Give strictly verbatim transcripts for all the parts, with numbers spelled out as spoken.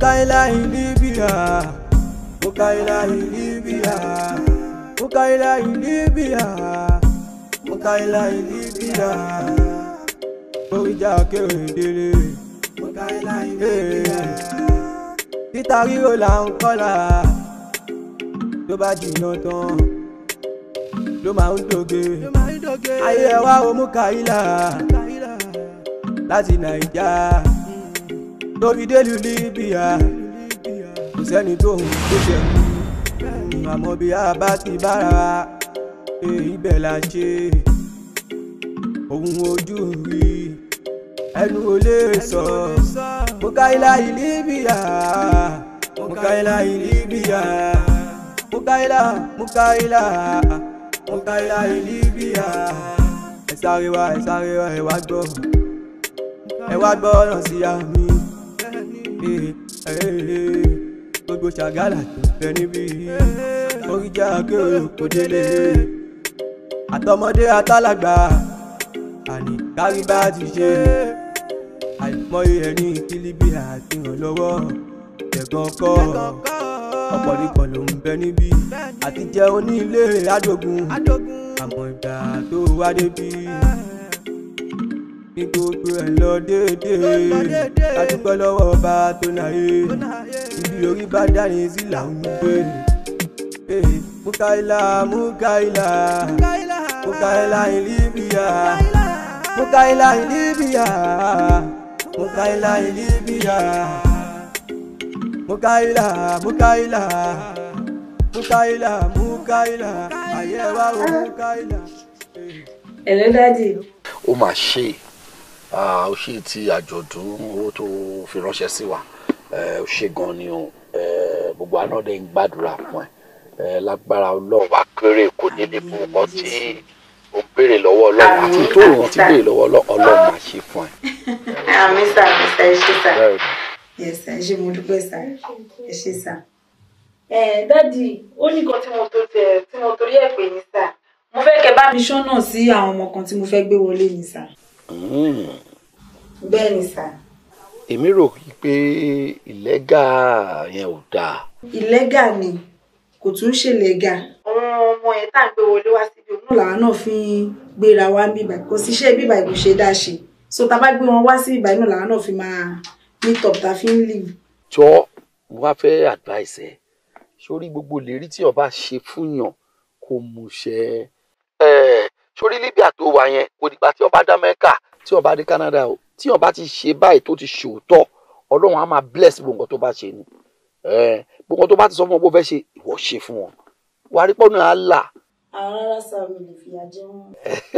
Mukaila in Libya, Mukaila in Libya, Mukaila in Libya, Mukaila in Libya. Orija Kerendere, Mukaila in Libya. Tita Ríro là ń kọ́lá, tó bá jìnnà tán, ló máa ń dòge. Ayé ẹ wá o Mukaila, láti Naija, tó fi délùú Libya. Kò sẹ́ni tó ń tó ṣẹ̀kú, àmọ́ bí a bá ti bára, ibẹ̀ là ń ṣe. Ohun ojú rí, ẹnu ò lè sọ. Mukaila in Libya, Mukaila in Libya, Mukaila, Mukaila, Mukaila in Libya. Ẹ sáré wá, ẹ sáré wá, ẹ wá gbọ́, ẹ wá gbọ́ ọ̀nà sí àmì. Gbogbo Ṣàgálà tó fẹ́ níbí, Orija Kero kò délé. Àtọmọdé àtàlágbà, àní kárí bá ti ṣe. Àìmọye ẹni tí Libya ti ràn lọ́wọ́, ẹ̀gbọ́n kọ́. Ọ̀pọ̀lọpọ̀ ló ń bẹ níbí, àti jẹ́ onílé àdógún. Àmọ́ ìgbà tó wá débí, ní gbogbo ẹ̀ lọ déédéé. A dúpẹ́ lọ́wọ́ ọba tó náyé, ibi orí bá dání sí là ń gbé. Mukaila, Mukaila, Mukaila in Libya, Mukaila in Libya, Mukaila in Libya, Mukaila, Mukaila, Mukaila, Mukaila, ayé wa o Mukaila. Hello daddy. Ó mà ṣe ó ṣe ti àjọ̀dún owó tó fi ránṣẹ́ sí wa, ó ṣe gan ni o, gbogbo àná dẹ̀ ń gbàdúrà fún ẹ lágbára Ọlọ́run wá kéré kò ní ní fún ọkọ tí ó béèrè lọ́wọ́ Ọlọ́run àti tó ràn tí béèrè lọ́wọ́ Ọlọ́run máa ṣe fún ẹ. Àmì sà, àmì sà, ẹ ṣé sà. Yes sà, ẹ ṣé mo dúpẹ́ sà, ẹ ṣé sà. Ẹ dádì, ó ní kan tí mo tó tẹ tí mo torí ẹ̀ pè ní sà. Mo fẹ́ kẹ́ bá mi ṣọ́nà sí àwọn ọmọ kan tí mo fẹ́ gbé wọlé ní sà. Bẹ́ẹ̀ ni sà. Èmi rò pé ìlẹ́gà yẹn ò dáa. Ìlẹ́gà ni kò tún ṣe lẹ́gà. Àwọn ọmọ ẹ̀ tá à ń gbé wọlé wá síbi òun làwọn náà fi ń gbéra wá bíbà kò sí iṣẹ́ bíbà ìlú ṣe dá ṣe. So tá bá gbé wọn wá sí ìbà inú làwọn náà fi máa meet up tá fi ń live. Jọ mo wá fẹ́ advice ẹ sórí gbogbo ìlérí tí ọba ṣe fún yàn kò mú ṣẹ. ẹ sórí Libya tó wà yẹn kò dìgbà tí ọba dá Amẹ́ríkà tí ọba dé Canada o tí ọba ti ṣe báyìí tó ti ṣòótọ́ Ọlọ́run á máa bless gbogbo nǹkan tó bá ṣe ni. Gbogbo nǹkan tó bá ti sọ fún wọn bó fẹ́ ṣe ìwọ ṣe fún wọn wà á rí pọ́nù àlà. àwọn ará sáà mi lè fìyà jẹ wọn.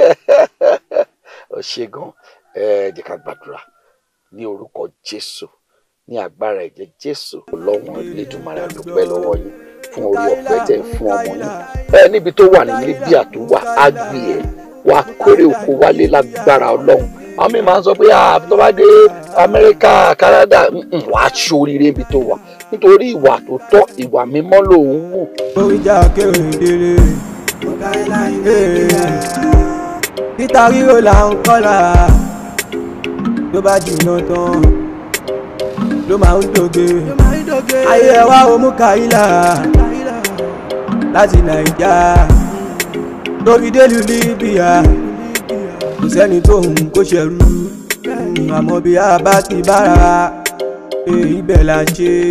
Ó ṣe gan ẹ jẹ́ ká gbàdúrà ní orúkọ Jésù ní agbára ẹ̀jẹ̀ Jésù Ọlọ́run Elédùmarè a dúpẹ́ lọ́wọ́ yín fún orí ọ̀fẹ́ tẹ́ fún ọmọ yín ẹ níbi tó wà ní Libya tó wà á gbé ẹ wà kórè oko wálé lágbára Ọlọ́run. Àwọn mi máa ń sọ pé tó bá dé Amẹ́ríkà Canada wà á ṣoríire ibi tó wà nítorí ìwà tó tọ́ ìwà mímọ́ lòun wù. Orija Kerendere, Tita Ríro là ń kọ́lá, tó bá jìnnà tán, ló máa ń dòge. Ayé ẹ wá o Mukaila, láti Naija, tó fi délùú Libya. Kò sẹ́ni tó ń kó ṣẹ̀rú, àmọ́ bí a bá ti bára, ibẹ̀ là ń ṣe.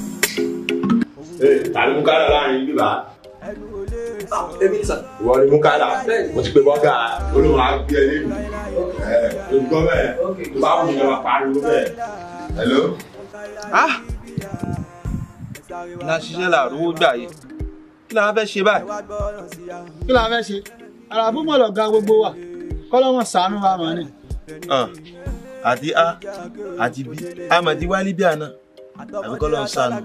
Tàbí Mukaila láàrin bíbá. Èmi ni sà. Ìwọ ni Mukaila. Mo ti pe bọ́gà olóhùn àgbẹ̀ ẹ̀ nínú. Olùkọ́ bẹ́ẹ̀ tó bá wù ní ọmọ pariwo bẹ́ẹ̀. Hello. Ah! La ṣiṣẹ́ là rówó gbà yìí. Kí la fẹ́ ṣe báyìí? Kí la fẹ́ ṣe? Àràbù mọ̀ lọ̀gá gbogbo wa. Kọ́lọ́mọ̀ ṣàánú wa mọ̀ ni. Àti A àti B. A mà ti wá Libya náà. Àbí kọ́lọ́ ṣàánú.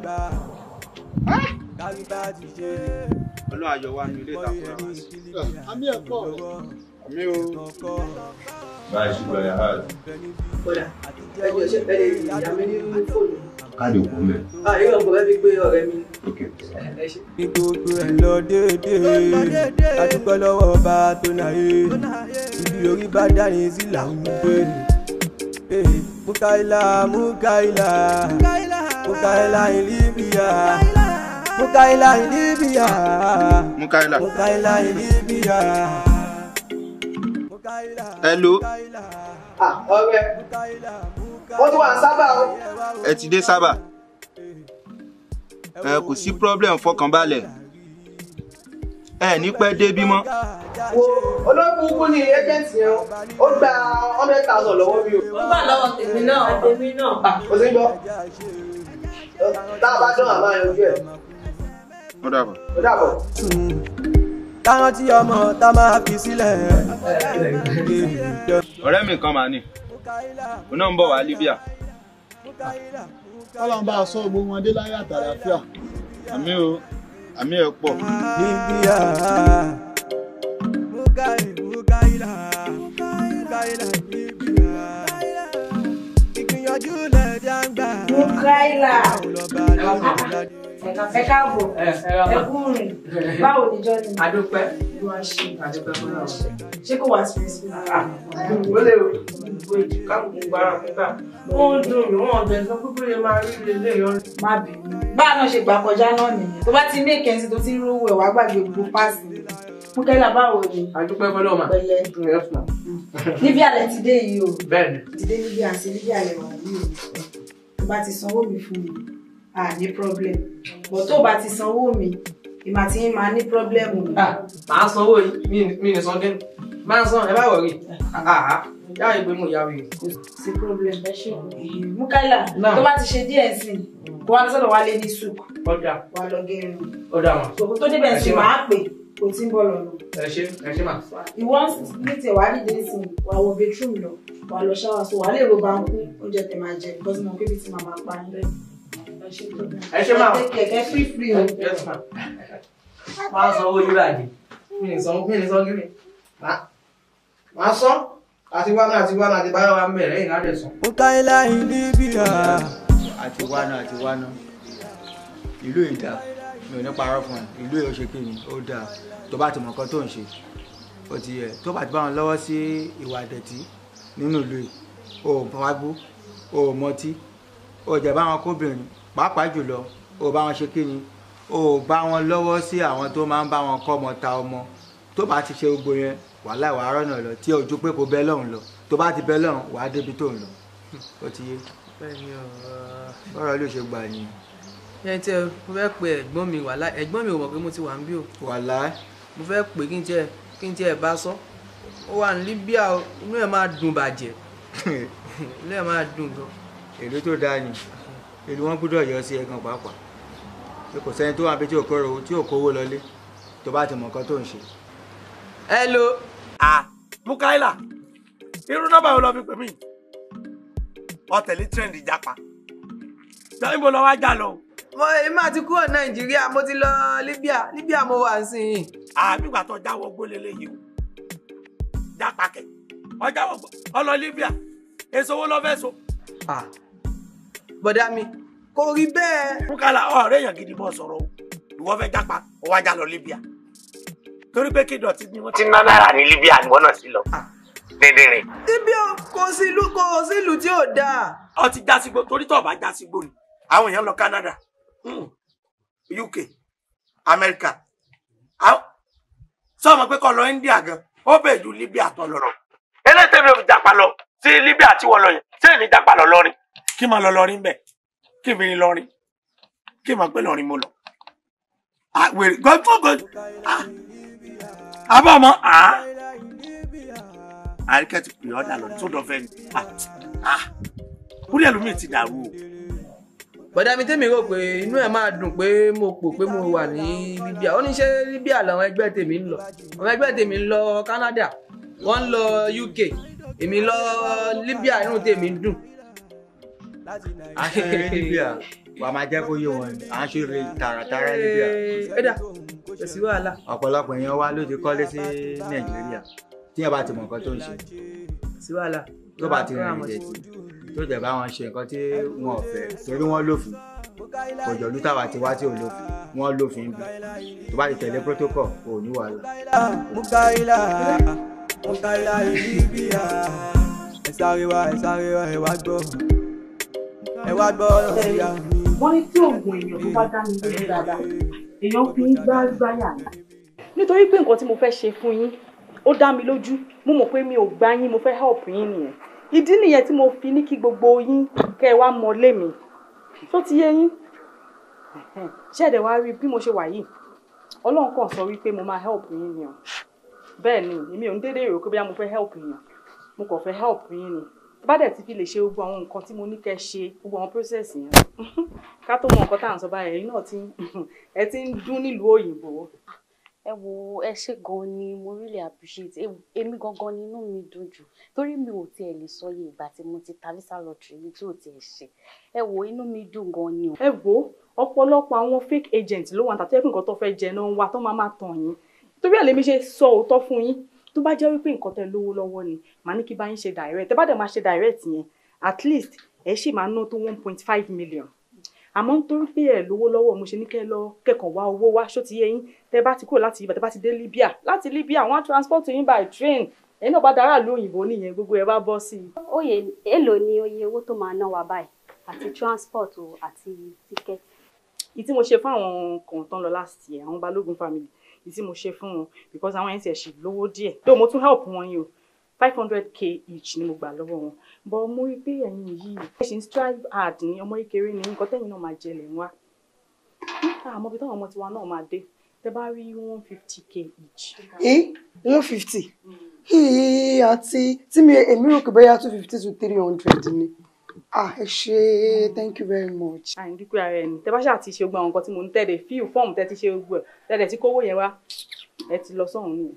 Ọlọ́run ayọ̀ wa ní ilé ìtàkùn wa sí. Àmì ẹ̀kọ́ rẹ̀. Àmì o. Báyìí ṣùgbọ́n ẹ̀ hàn. Kódà, ẹjọ́ ṣe fẹ́ lè ìyá mi ní fóònù. Káàdì òkú mẹ́. Ah, yóò gbọ́ bẹ́ẹ̀ fi pé ọ̀rẹ́ mi. Ẹ ṣe. Ní gbogbo ẹ̀ lọ déédéé, a dúpẹ́ lọ́wọ́ ọba tó náyé, ibi orí bá dání sí là ń gbé. Mukaila, Mukaila, Mukaila in Libya. Mukaila in Libya. Mukaila. Mukaila in Libya. Hello. Ah, ọ̀rẹ́. Wọ́n ti wà ní Sábà o. Ẹ ti dé Sábà. Ẹ kò sí problem fọkànbalẹ̀. Ẹ ní pẹ́ débí mọ́. Wo olóògùn ní agent yẹn ó gba hundred thousand lọ́wọ́ mi o. Ó gbà lọ́wọ́ tèmi náà. Tèmi náà. Ah, kò sí gbọ́. Tá a bá dán àmọ́ yanjú ẹ̀. Ó dàbọ̀. Ó dàbọ̀. Táwọn tí ọmọ tá máa fi sílẹ̀. Ọ̀rẹ́ mi kan máa ní. Òun náà ń bọ̀ wá Libya. Ọlọ́run bá a sọ gbogbo wọn dé láyé àtàlàfíà. Àmì o, àmì ẹ̀ pọ̀. Libya. Mukaila, Mukaila, Mukaila, Libya. Ìgbìyànjú lẹ̀ jàǹgbà. Mukaila. Ẹ káàbọ̀. Ẹ kúrin. Báwo ni Jọ́ni? Adúpẹ́. Ló wá ṣe. Adúpẹ́ fún náà. Ṣé kò wá stressful? Ó lè o. Káàkùn gbára pípa. Ó ń dùn mí, wọ́n ọ̀dẹ̀ sọ pé lè máa rí ilé yọrí. Má bínú. Báà náà ṣe gbà kọjá náà nìyẹn. Tó bá ti ní èkẹ́sì tó ti ń rówó ẹ̀ wá gbàgbé gbogbo páàsì. Mukaila báwo ni? Adúpẹ́ fún náà mà. Pẹ̀lẹ́. Yes ma. Libya lẹ ti dé yìí o. Bẹ́ẹ̀ni. Ti dé Libya àti Libya lẹ wà yìí o. Tó bá ti sanwó mi fún mi, à ní problem. Bọ̀ tó bá ti sanwó mi, ìmọ̀ àti yín máa ní problem o. Màá sanwó yìí, mi ní san gẹ́nu. Máa san, ẹ bá wọ̀ rí. Yáà ìgbé mú ìyá rẹ̀. Kò sí problem. Ẹ ṣe Mukaila, tó bá ti ṣe díẹ̀ sí i, kó wá sọ́dọ̀ wá lé ní souk. Ọjà. Wá lọ gẹrun. Ọjà mà. Sòkò tó débẹ̀ sí máa pè, kò tí ń bọ̀ lọ́nà. Ẹ ṣe, ẹ ṣe mà. Ìwọ ní tiẹ̀ wá dìde sí i, wà wọ bedroom lọ, wà lọ ṣáwà so wà lè ro bá ń kú oúnjẹ tẹ̀ máa jẹ, bọ́sí mo pé bí ti màmá pa ń bẹ́ẹ̀. Ẹ ṣe mà. Kẹ̀kẹ́ free free o. Yes ma. Máa san owó yìí bàjẹ́. Mi ní san, mi ní san gírí. Máa san. Àti wá náà àti wá náà àti báyọ̀ wá ń bẹ̀rẹ̀ yìí láti sàn. Mukaila in Libya. Àti wáná àti wáná. Ìlú ìdá. Mi ò ní parọ́ fún ẹ. Ìlú yìí ó ṣe kí ni? Ó dáa. Tó bá ti mọ̀ nǹkan tó ń ṣe. Ó ti yẹ. Tó bá ti bá wọn lọ́wọ́ sí ìwà àdẹ̀tí nínú ìlú yìí. O ò fagbó. O ò mọtí. O ò jẹ̀ bá wọn kóbìnrin. Pàápàá jùlọ. O ò bá wọn ṣe kí ni? O ò bá wọn lọ́wọ́ sí àwọn tó máa ń bá wọn kọ́ ọmọ ta ọmọ. Tó bá ti ṣe gbogbo yẹn, wàhálà ìwà arọ́nà lọ tí ojú pé kò bẹ́ lọ́hùn lọ. Tó bá ti bẹ́ lọ́hùn, wàá débi tó ń lọ. Ó ti yé. Bọ́rọ̀ ló ṣe gbà nìyẹn. Yẹn tí mo fẹ́ pe ẹ̀gbọ́n mi wàhálà ẹ̀gbọ́n mi ò mọ̀ pé mo ti wà ń bí o. Wàhálà. Mo fẹ́ pè kí n tiẹ̀ kí n tiẹ̀ bá sọ. Ó wà ní Libya o, inú ẹ̀ máa dùn bàjẹ́. Inú ẹ̀ máa dùn gan. Èlò tó dáa ni. Èlò wọn gbọ́dọ̀ yọ sí ẹ̀gàn pàápàá. Kò sẹ́ni tó wà bí tí ò kówó lọlé. Tó bá ti mọ̀ nǹkan tó ń ṣe. Hello. Ah, Mukaila. Irú nọ́mbà wo lọ fi pè mí? Ó tẹ̀lé trend Japa. Jọ́yìn bó lọ wá já lọ. Mo èmi àti kúrò Nàìjíríà, mo ti lọ Libya. Libya mo wà nísìnyí. Ah, nígbà tó jáwọ́ gbólélé yìí o. Japa kẹ̀. Ó jáwọ́ gbó. Ó lọ Libya. Èso wo lọ fẹ́ so? Ah. Bọ̀dá mi, kò rí bẹ́ẹ̀. Mukaila, ọ̀rẹ́ èèyàn gidi bọ́ sọ̀rọ̀ o. Ìwọ fẹ́ Japa, ó wá já lọ Libya. Torí pé kí dọ̀tí ni wọ́n ti ná náírà ní Libya ni wọ́n náà sí lọ. Dídìrín. Libya kò sí ìlú kò sí ìlú tí ò dáa. Ó ti já sígbó torí tó bá já sígbó ni. Àwọn èèyàn lọ Canada, mm. U K, America. Sọ ma pé kó lọ India gan, ó bẹ̀ ju Libya tó lọ́rọ̀. Eléyìí mi ò fi Japa lọ sí Libya tí wọ́n lọ yẹn. Ṣé ní Japa lọ lọ́rin? Kí máa lọ lọ́rin bẹ́ẹ̀? Kí mi ní lọ́rin? Kí máa pé lọ́rin mo lọ? Àwèrè gọ́gọ́ gọ́gọ́. Abọ́mọ ah àríkẹ́ ti pè ọ́dà lọ tó dọ̀fẹ́ ni ah kúrẹ́ lómi ti dàrú o. Bọ̀dá mi tèmi rò pé inú ẹ̀ máa dùn pé mo pò pé mo wà ní Libya. Ó ní ṣé Libya làwọn ẹgbẹ́ tèmi ń lọ. Àwọn ẹgbẹ́ tèmi ń lọ Canada, wọ́n ń lọ U K, èmi lọ Libya, inú tèmi ń dùn. Àṣírí Libya wà máa jẹ́ kó yé wọn ni àṣírí tààràtàrà Libya. Ẹ̀dá kò sí wàhálà. Ọ̀pọ̀lọpọ̀ èèyàn wá ló ti kọ́lé sí Nàìjíríà tí ẹ bá ti mọ̀ nǹkan tó ń ṣe. Sí wàhálà. Tó bá ti rìn ìdẹ̀tì tó jẹ̀ bá wọn ṣe nǹkan tí wọn ò fẹ́ torí wọ́n lófin. Kò jọ lútàwà tí wá tí ò lófin. Wọ́n lófin bí. Tó bá ti tẹ̀lé protocol kò ní wàhálà. Mukaila, Mukaila in Libya. Ẹ sáré wá, ẹ sáré wá, ẹ wá gbọ́. Ẹ wá gbọ́ ọ̀rọ̀ ìyá mi. wọ́n ní tí oògùn èèyàn tó bá dá mi lójú dáadáa èèyàn fi ń gbá gbáyà ni. nítorí pé nǹkan tí mo fẹ́ ṣe fún yín ó dá mi lójú mo mọ̀ pé mi ò gbá yín mo fẹ́ help yín nìyẹn ìdí nìyẹn tí mo fi ní kí gbogbo yín kẹ́ ẹ wá mọlé mi tó ti yé yín ṣẹ̀dẹ̀ wá rí bí mo ṣe wà yìí ọlọ́run kàn sọ wípé mo máa help yín ni o bẹ́ẹ̀ ni èmi ò ń dédé rò pé bí mo fẹ́ help yín mo kàn fẹ́ help yín ni bá dẹ̀ ti fi lè ṣe gbogbo àwọn nǹkan tí mo ní kẹ́ ṣe gbogbo àwọn process yẹn ká tó mọ nǹkan tá à ń sọ báyìí ẹ̀yin náà ti ẹ ti ń dún nílùú òyìnbó. ẹ wo ẹ ṣe gan ni mo really appreciate èmi gangan ni inú mi dùn jù torí mi ò tiẹ̀ lè sọ iye ìgbà tí mo ti ta visa lottery mi tí ò tiẹ̀ ṣe ẹ wo inú mi dùn gan ni o. ẹ wo ọ̀pọ̀lọpọ̀ àwọn fake agent ló wà níta tó yẹ kí nǹkan tó fẹ́ jẹ náà ń wá tó máa máa tàn yín torí ẹ̀ lèmi ṣe sọ òótọ́ fún yín tó bá jẹ́ wípé nǹkan tẹ́ lówó lọ́wọ́ ni màá ní kí bá yín ṣe direct tẹ́ bá dẹ̀ máa ṣe direct yẹn at least ẹ ṣì máa ná tó one point five million àmọ́ nítorí pé ẹ lówó lọ́wọ́ mo ṣe ní kẹ́ lọ kẹ́kọ̀ọ́ wá owó wá ṣó ti yé yín tẹ́ bá ti kúrò láti ibà tẹ́ bá ti dé Libya láti Libya wọ́n á transport yín by train ẹ̀yin náà bá dára lu òyìnbó nìyẹn gbogbo ẹ bá bọ́ sí i. Oye èlò ni oye owó tó máa ná wa báyìí àti transport o àti ticket. ìtí mo ṣe fún àwọn kan tán lọ last year àwọn Balógun family ìtí mo ṣe fún wọn because àwọn ẹ̀sìn ẹ̀ṣì lówó díẹ̀ tó mo tún help wọn yìí o five hundred k each ni mo gbà lọ́wọ́ wọn but mo rí pé ẹ̀yin yìí ẹ ṣì ń strive hard ní ọmọ kékeré ní nǹkan tẹ́yìn náà máa jẹ lẹ̀ ń wá àmọ́ bí táwọn ọmọ tiwa náà máa dé tẹ́ bá rí one fifty k each. ẹ one fifty àti tí mi èmi rò pé bóyá two fifty to three hundred ni ah ẹ ṣé thank you very much. àyìn dípẹ́ ara ẹni tẹ́ bá ṣáà ti ṣe gbogbo àwọn nǹkan tí mo ń tẹ̀lé fíìl fọ́ọ̀mù tẹ́ ti ṣe gbogbo ẹ̀ tẹ́lẹ̀ tí kówó yẹn wá ẹ ti lọ sọ́hún nìyẹn.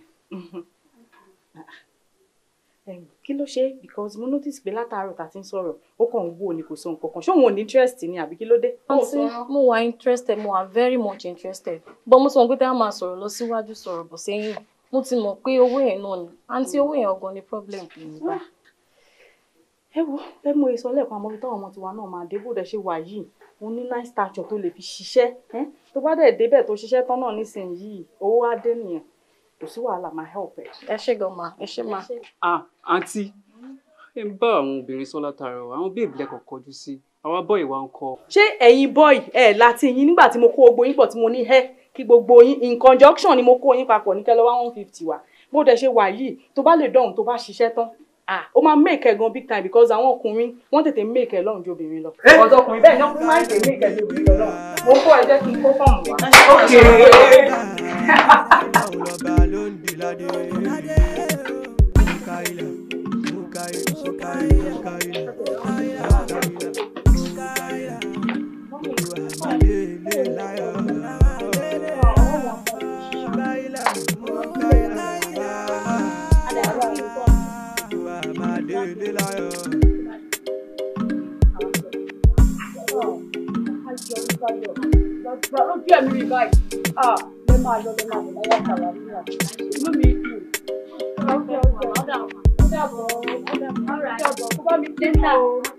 kí ló ṣe because mo notice pé látàárọ̀ tá a ti ń sọ̀rọ̀ ó kàn ń wò ní kò sọ nǹkan kan ṣé òun ò ní interest ni àbí kí ló dé. àǹtí mo wà interested mo wà very much interested but mo ti mọ̀ pé tẹ́ wọ́n máa sọ̀rọ̀ lọ síwájú sọ̀rọ̀ bọ̀ sẹ́yìn mo ti mọ̀ pé owó yẹn náà ni àǹtí owó yẹn ọ̀gan ni problem kì í bá. ẹ wo ẹ mú èso lẹ́ẹ̀kan àmọ́ bí táwọn ọmọ tiwa náà máa dé bó dẹ̀ ṣe wà yìí mo ní nice stature tó lè fi ṣiṣẹ́ tó bá dẹ̀ débẹ̀ tó ṣiṣẹ́ tán náà nísìnyìí owó á dé nìyẹn kò sí wàhálà máa help ẹ. ẹ ṣé gan ma ẹ ṣé ma. ah àǹtí ẹ ń bá àwọn obìnrin sọ látara ọ àwọn bíi ìbílẹ̀ kan kọjú sí àwa bọ́ọ̀ì wa ń kọ. ṣé ẹ̀yin bọ́ọ̀ì ẹ̀ láti yín nígbà tí mo kó gbogbo yín pọ̀ tí mo ní ẹ́ kí gbogbo yín in conjunction ni mo kó yín papọ̀ ní kẹ́lọ́ one fifty wa bó dẹ̀ ṣe wà yìí tó bá lè dọ̀hún tó bá ṣiṣẹ́ tán ah ó máa make ẹ gan big time because àwọn ọkùnrin wọ́n tètè make ẹ lọ́run ju obìnrin lọ. ọ̀dọ́ ọkùnrin bẹ́ẹ̀ ni ọkùnrin máa ń tètè make ẹ ju obìnrin lọ mo kó ẹ jẹ́ kí n kó fọ́ọ̀mù wá. Lójú ẹ̀mí rí báyìí, ah, lè máa lọ lè máa bọ̀ láyé àtàwà nígbà. Inú mi dùn. Ọ̀dà ọ̀dà ọ̀dà ọ̀dà bọ̀ ọ̀dà bọ̀ kó bá mi dé náà.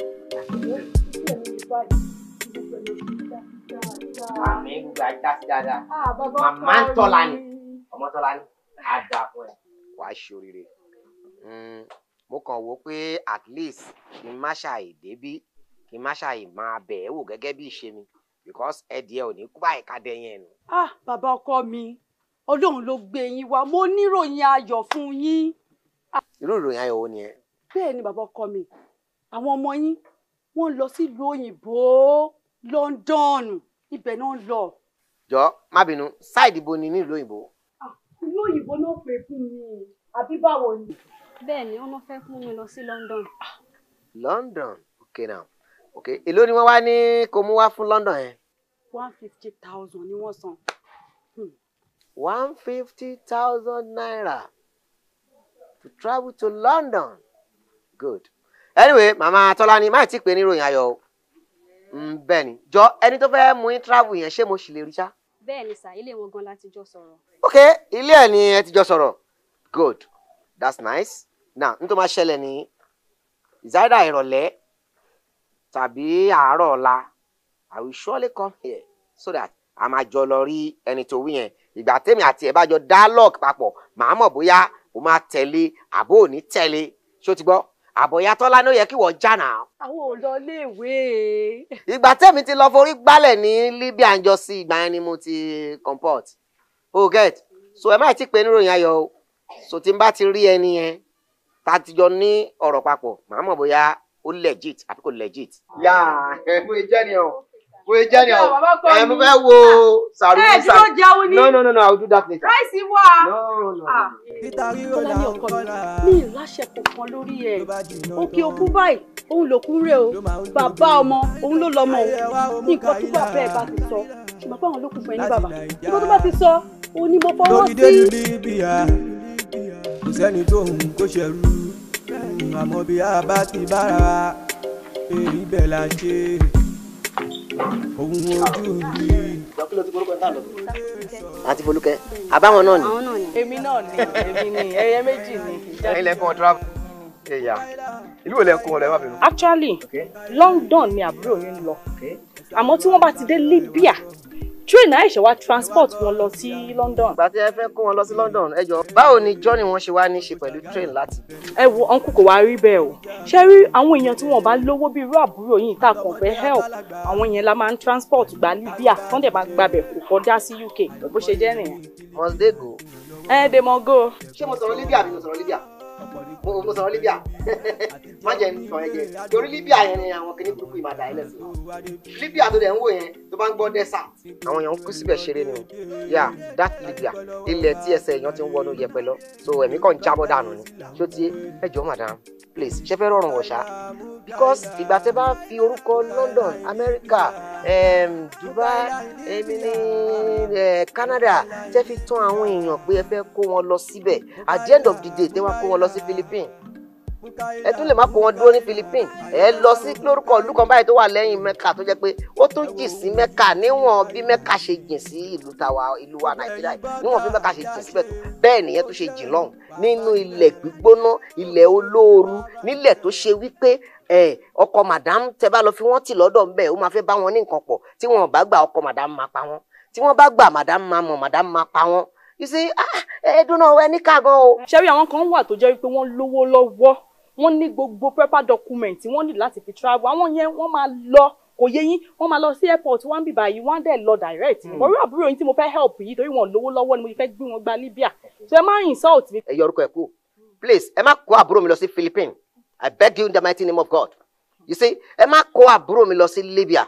Àmì gbogbo ajá sí dáadáa. Màmá ń tọ́la ni, ọmọ tọ́la ni, á dà fún ẹ. Wàá ṣe oríire. Mo kàn wò pé at least kí n má ṣàì débí kí n má ṣàì máa bẹ̀ ẹ́ wò gẹ́gẹ́ bí ìṣe mi because ẹ̀dìẹ ò ní kú báyìí ká dẹ́yìn ẹnu. ah bàbá ọkọ mi Ọlọ́run ló gbé yín wá mo níròyìn ayọ̀ fún yín. irú ìròyìn ayọ̀ wo ni ẹ. bẹ́ẹ̀ ni bàbá ọkọ mi àwọn ọmọ yín wọ́n lọ sílùú òyìnbó London ibẹ̀ náà lọ. jọ má bínú ṣáìdì bo ni nílùú òyìnbó. ìlú òyìnbó náà pè fún mi àbí báwo ni. bẹ́ẹ̀ ni wọ́n fẹ́ fún mi lọ sí London. London okay now okay èló ni wọ́n wá ní kó mú wá fún London yẹn. one fifty thousand ni wọ́n san. one fifty thousand naira to travel to London good anyway màmá Tọ́lání má ti pè ní ìròyìn ayọ̀ o bẹ́ẹ̀ ni jọ ẹni tó fẹ́ mú yín travel yẹn ṣé mo sì lè rí ṣá. bẹ́ẹ̀ ni sà ilé wọn gan láti jọ sọ̀rọ̀. ok ilé ẹ̀ ni ẹ ti jọ sọ̀rọ̀ good that's nice now n tó máa ṣẹlẹ̀ ní ìzáìdá ìrọ̀lẹ́ tàbí àárọ̀ ọ̀la I will surely come here so that a máa jọ lọ rí ẹni tó wí yẹn ìgbà tèmi àti ẹ̀ bá jọ dialogue papọ̀ màá mọ̀ bóyá o máa tẹ̀lé àbó ò ní tẹ̀lé ṣó ti gbọ́ àbọ̀yá tọ́lá ló yẹ kí wọ́n já náà. àwọn ò lọ léèwé. ìgbà tẹ́mi ti lọ forí gbálẹ̀ ní Libya ń jọ sí ìgbà yẹn ni mo ti comport o get so ẹ má ti pè níròyìn ayọ̀ o so tí n bá ti rí ẹni yẹn tá a ti jọ ní ọ̀rọ̀ papọ̀ màá mọ̀ bóyá ó legit àbí kò legit. yà ẹ mo jẹ́ ni o mo jẹ́ ni o ẹ mo fẹ́ wo sàrú ẹ dúró jẹun ni. no no no no I will do that later. ráìsì wà. no no. tọ́lá ní ọkọ mi ní ìláṣẹ kankan lórí ẹ̀ òkè òkú báyìí òun lòkú rè o bàbá ọmọ òun ló lọmọ o nǹkan tó bá bẹ́ẹ̀ bá ti sọ ṣùgbọ́n pé àwọn olókùn fún ẹ ní bàbá nǹkan tó bá ti sọ òun ni mo fọwọ́ sí. kò sẹ́ni tó ń kó ṣẹ̀rú àmọ́ bí a bá ti bára èyí bẹ̀ la ṣe ohun ojú rí. àti Folúkẹ́ àbáwọn náà ni. àwọn náà ni. èmi náà ni èmi ni ẹyẹ méjì ni. ẹ̀yin lẹ kó wọn travel. ẹyà ìlú wo lẹ kó wọn lẹ má bínú. actually London ni àbúrò yín ń lọ àmọ́ tí wọ́n bá ti dé Libya train náà ṣe wá transport wọn lọ sí London. ìgbà tí ẹ fẹ́ kó wọn lọ sí London ẹ jọ báwo ni journey wọn ṣe wá ní ṣe pẹ̀lú train láti. ẹ wo uncle kò wá rí bẹ́ẹ̀ o ṣe rí àwọn èèyàn tí wọ́n bá lówó bíi irú àbúrò yìí tá a kàn fẹ́ help àwọn yẹn la máa ń transport gba Libya tán dẹ̀ máa gbàbẹ̀ kó kọjá sí U K bó ṣe jẹ́ nìyẹn. must they go. ẹ dè mọ go. ṣé mo sọ̀rọ̀ Libya àbí mo sọ̀rọ̀ Libya mo mo sọ̀rọ̀ Libya má jẹ́ ní sọ̀rọ̀ ẹ̀jẹ̀ torí Libya yẹn ni àwọn kìnnìún burúkú ìmàdà ẹ̀ lẹ́sìn Libya tó dẹ̀ ń wò yẹn tó bá ń gbọ́ dẹ́sà àwọn èèyàn ń kú síbẹ̀ ṣeré ni o yà that Libya ilẹ̀ tí ẹsẹ̀ èèyàn ti ń wọnú yẹpẹ lọ so ẹ̀mí kàn ń jábọ́ dànù ni ṣó ti ẹjọ́ madam please ṣe fẹ́ rọrùn wọ̀ ṣá because ìgbà tẹ́ bá fi orúkọ London America um, Dubai èmi ní uh, Canada tẹ́ fi tán àwọn èèyàn pé ẹ fẹ́ kó wọn lọ síbẹ̀ at the end of the day tẹ́ wá kó wọn lọ sí Philippines ẹ tún lè má kó wọn dúró ní Philippines ẹ lọ sí lórúkọ ìlú kan báyìí tó wà lẹ́yìn Mẹ́kà tó jẹ́ pé ó tún jìn sí Mẹ́kà níwọ̀n bí Mẹ́kà ṣe jìn sí ìlú tàwa ìlú wa Nàìjíríà níwọ̀n bí Mẹ́kà ṣe jìn síbẹ̀ tó bẹ́ẹ̀ nìyẹn tó ṣe jìn lọ́hùn nínú ilẹ̀ gbígbóná ilẹ̀ olóoru nílẹ̀ tó ṣe wípé ẹ ọkọ madam tẹ́ bá lọ fi wọ́n tì lọ́dọ̀ ń bẹ̀ ó máa fẹ́ bá wọn ní nǹkan pọ̀ tí wọ́n bá gbà ọkọ madam máa pa wọ́n tí wọ́n bá gbà madam máa mọ̀ madam máa pa wọ́n you see ẹ̀ẹ́dùn náà ẹ ní ká gan o. ṣé rí àwọn kan wà tó jẹ́ wípé wọ́n lówó lọ́wọ́ wọ́n ní gbogbo proper document wọ́n ní láti fi travel àwọn yẹn wọ́n máa lọ kò yé yín wọ́n máa lọ sí airport wọ́n bì báyìí wọ́n á dẹ̀ lọ direct. orí àbúrò yín tí mo fẹ́ help yìí torí wọn lówó lọ́wọ́ ni mo fẹ́ gbé wọn gba Libya so ẹ má insult mi. ẹ yọ orúkọ ẹ kú please ẹ má kó àbúrò mi lọ sí Philippines I beg you in the mighty name of God you see ẹ má kó àbúrò mi lọ sí Libya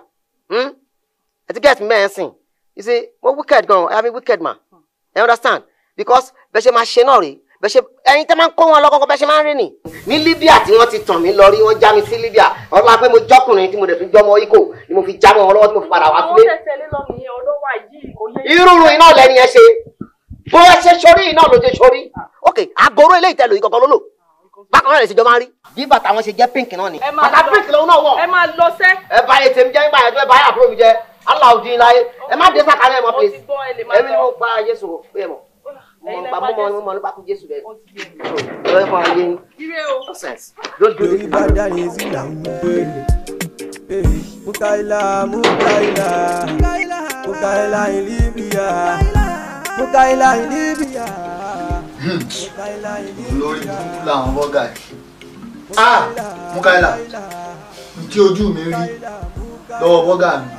ẹ ti get me ẹ̀sìn you see mo wicked gan I am wicked man you understand because bẹ́ẹ̀ ṣe máa ṣe náà rí bẹ́ẹ̀ ṣe ẹyin tẹ́ máa ń kó wọn lọ́kọ́kọ́ bẹ́ẹ̀ ṣe máa ń rí nì. ní Libya tí wọ́n ti tàn mí lọ rí wọ́n já mi sí Libya wọ́n máa pé mo jọ́kùnrin tí mo dẹ̀ fi jọmọ ikò ni mo fi já mọ́ wọn lọ́wọ́ tí mo fi padà wá sílé. àwọn tẹ̀sẹ̀ lọ nìyẹn ọ̀dọ́ wa yìí kò yé. irú iná lẹni yẹn ṣe bó ẹ ṣe sórí iná ló ṣe sórí ok àgọ́rọ́ eléyìí tẹ lòyìn kankan ló lò bákan náà lè ṣe jọ máa rí bí bàtà wọn ṣe jẹ́ pink náà ni bàtà pink lòun náà wọ̀ ẹ máa lọ sẹ́. ẹ bá yẹ tèmi jẹ́ nígbà yẹn tó ẹ bá yẹ àbúrò mi jẹ́ aláwùjọ láyé ẹ má dé sákàlẹ̀ ẹ mọ́ pé èmi ni mo pa Jésù pé mọ́ mo pa mọ́ mọ́ nípa kú Jésù bẹ́ẹ̀ ló ẹ fọ́ ayé ní nonsense don't do this. Ìbàdàn ní ìsìlá ń gbé Mukaila Mukaila Mukaila in Libya Mukaila in Libya Mukaila in Libya. olórí burúkú làwọn bọ́gà yìí ah Mukaila tí ojú mi rí lọ́wọ́ bọ́gà mi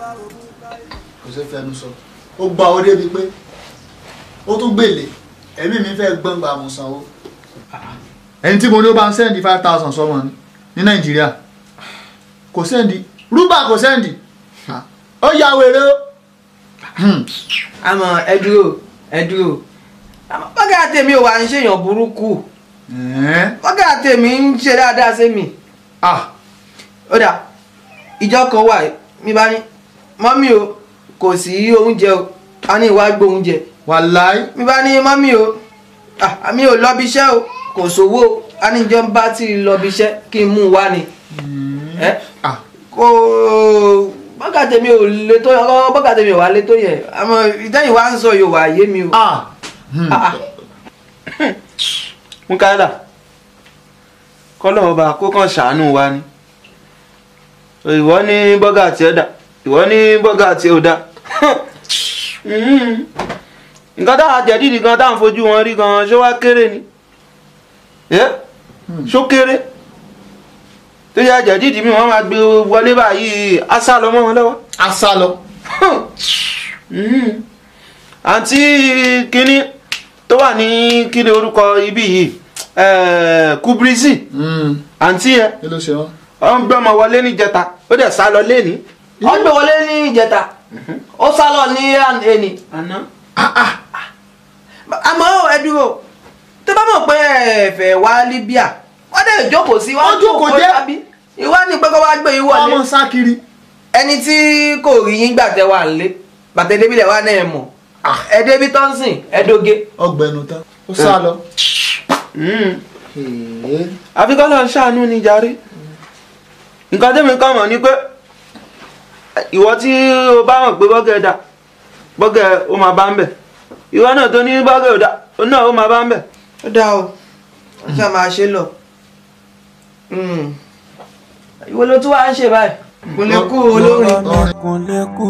kò sí fẹnu sọ ó gba ó débi pé ó tún gbèlè ẹ̀mí mi fẹ́ gbọ́ngbà mo sanwó ẹni tí mo ní ó bá ń sẹ́ndì five thousand sọmọ ní ní Nàìjíríà kò sẹ́ndì rúbà kò sẹ́ndì ó ya wèrè ó. àmọ́ ẹ dúró ẹ dúró bọ́gà tèmi ò wá ń ṣèyàn burúkú bọ́gà tèmi ń ṣe dáadáa sí mi. ó dà ìjọ kan wà mi bá ní mọ́mí o kò sí oúnjẹ o a ní ìwà gbó oúnjẹ. wàláì. mi bá ní mọ́mí o àmì ò lọ́bi iṣẹ́ o kò sówó a ní ìjọ ń bá tí ì lọ́bi iṣẹ́ kí n mú un wá ni. kò bọ́gà tèmi ò lè tó yẹ bọ́gà tèmi ò wá lè tó yẹ àmọ́ ìtẹ́yìn wá ń sọ yóò wá yé mi o. Mukaila kọ́lọ̀ ọba kó kàn ṣàánú wa ni ìwọ ní bọ́gà tí ẹ dà ìwọ ní bọ́gà tí ó dà nǹkan táwọn jẹ̀dídì gan táwọn fojú wọn rí gan ṣó wá kéré ni ṣó kéré tó yẹ jẹ̀dídì mi wọ́n máa gbé wọlé báyìí á sá lọ mọ́ wọn lọ́wọ́. á sá lọ. àǹtí kínní tó wà ní kíni orúkọ ibi yìí Kubrizi àǹtí yẹn wọ́n gbé ọmọ wọlé níjẹta ó dẹ̀ sá lọ lẹ́ni. wọ́n gbé wọlé ní ìjẹta ó sá lọ ní ẹni. àmọ́ ẹ dúró tó bá mọ̀ pé ẹ fẹ́ wá Libya wọ́n dẹ̀ jókòó sí wọ́n jókòó tábí ìwọ ní pé kó wá gbé yín wọlé. ọmọ sá kiri. ẹni tí kò rí yín gbàtẹ́ wà lé bàtẹ́ débìlẹ̀ wà náà ẹ̀ mọ̀ ẹ débi tọ́nsìn ẹ dóge. ọgbẹnu tán ó sá lọ. àfi kọ́ lọ ṣàánú ni jàre nǹkan tẹ́mi kọ́ mọ̀ ni pé ìwọ tí o bá mọ̀ pé bọ́gẹ̀ dà bọ́gẹ̀ ó máa bá ń bẹ̀ ìwọ náà tó ní bọ́gẹ̀ ò dà ó náà ó máa bá ń bẹ̀. ó dá o ó ṣáà máa ṣe lọ ìwọ ló tún wá ń ṣe báyìí kúnlẹ̀kù olórin. kúnlẹ̀kù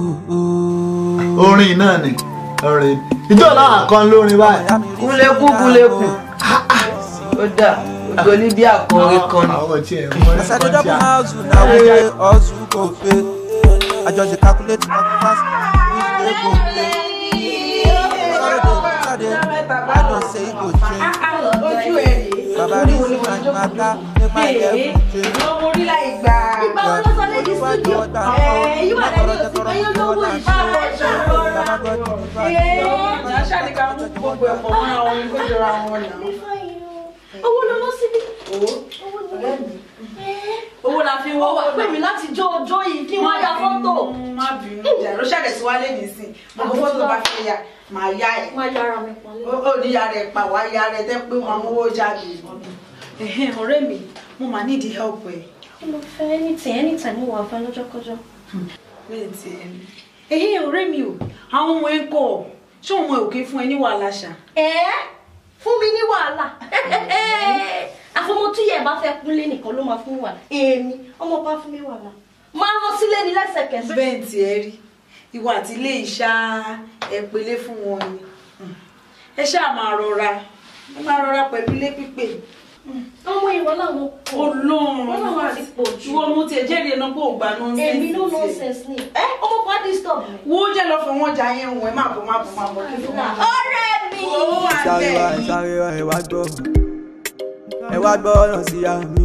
orin náà ni ọ̀rẹ́ ìjọ náà kan lórin báyìí. kúnlẹ̀kù kúnlẹ̀kù ó dà ògo níbi àkọrin kan ni. àwọn tí ẹ mọ ẹ As I dey double hustle, now we dey hustle go pay. I just dey calculate my fast, which day go pay. Saturday, Saturday, I don say e go change. Baba reason my matter, make my level change. Ọmọ orílẹ̀ ìgbà. Ìgbà wo ló sọ lédi studio? Ẹ yíwà lẹ́yìn òsì pé yóò lówó ìṣòro ṣàrọ̀ra. Ìjà ṣàdìkà mú gbogbo ẹ̀fọ́ mọ́ra wọn ní kó jọra wọn nà. Owó ló lọ síbi. Owó? Owó la fi wọ́wọ́. Ó pè mí láti jọ ọjọ́ yìí kí wọ́n ya fọ́tò. Má bínú jà ló ṣàdẹ̀ sí wálé nìsín. Mo kò fọ́tò bá fẹ́ ya, màá yá ẹ̀. Wọ́n yára mi pa lẹ́yìn. Ó ní yára ẹ̀ pa wá yára ẹ̀ tẹ́ pé wọn mówó jáde. Ọ̀rẹ́ mi, mo máa need help ẹ̀. Mo fẹ́ anything anytime mo wà fẹ́ lọ́jọ́kọ́jọ́. Bẹ́ẹ̀ ti ẹ̀ ní. Ẹ̀hìn ọ̀rẹ́ mi o, àwọn ọmọ ẹ̀ kọ̀ ṣé ọmọ ẹ̀ ò kí fún ẹ ní wàhálà ṣá? Ẹ́ fún mi ní wàhálà. Àfọmọ tí yẹ bá fẹ́ kúnlé nìkan ló máa fún wàhálà. Èmi ọmọ bá fún mi wàhálà. Máa lọ sílé ní lẹ́sẹ̀kẹsẹ̀. Bẹ́ẹ̀ ti ẹ rí. Ìwà àti ilé ìṣá ẹ pélé fún wọn ni. Ẹ ṣáà máa rọra. Ẹ máa rọra pẹ̀lú ilé pípé. Ọmọ ìwọ làwọn kò. Ọlọ́run Wọ́n náà wà ti pọ̀ jù. Ìwọ mo tiẹ̀ jẹ́rìí ẹnu pé ò gba nọ́ńsẹ̀nsì. Èmi ló nọ́ńsẹ̀nsì ni. Ẹ ọmọ kan á disturb mi. Wo jẹ́ lọ fọ wọ́n jà yẹn wọ̀ ẹ má bọ̀ má bọ̀ má bọ̀ kí ló máa. Ọ̀rẹ́ mi. Owó wà sáré bẹ́ẹ̀. wá sáré wá ẹ wá gbọ́ ẹ wá gbọ́ ọ̀nà sí àmì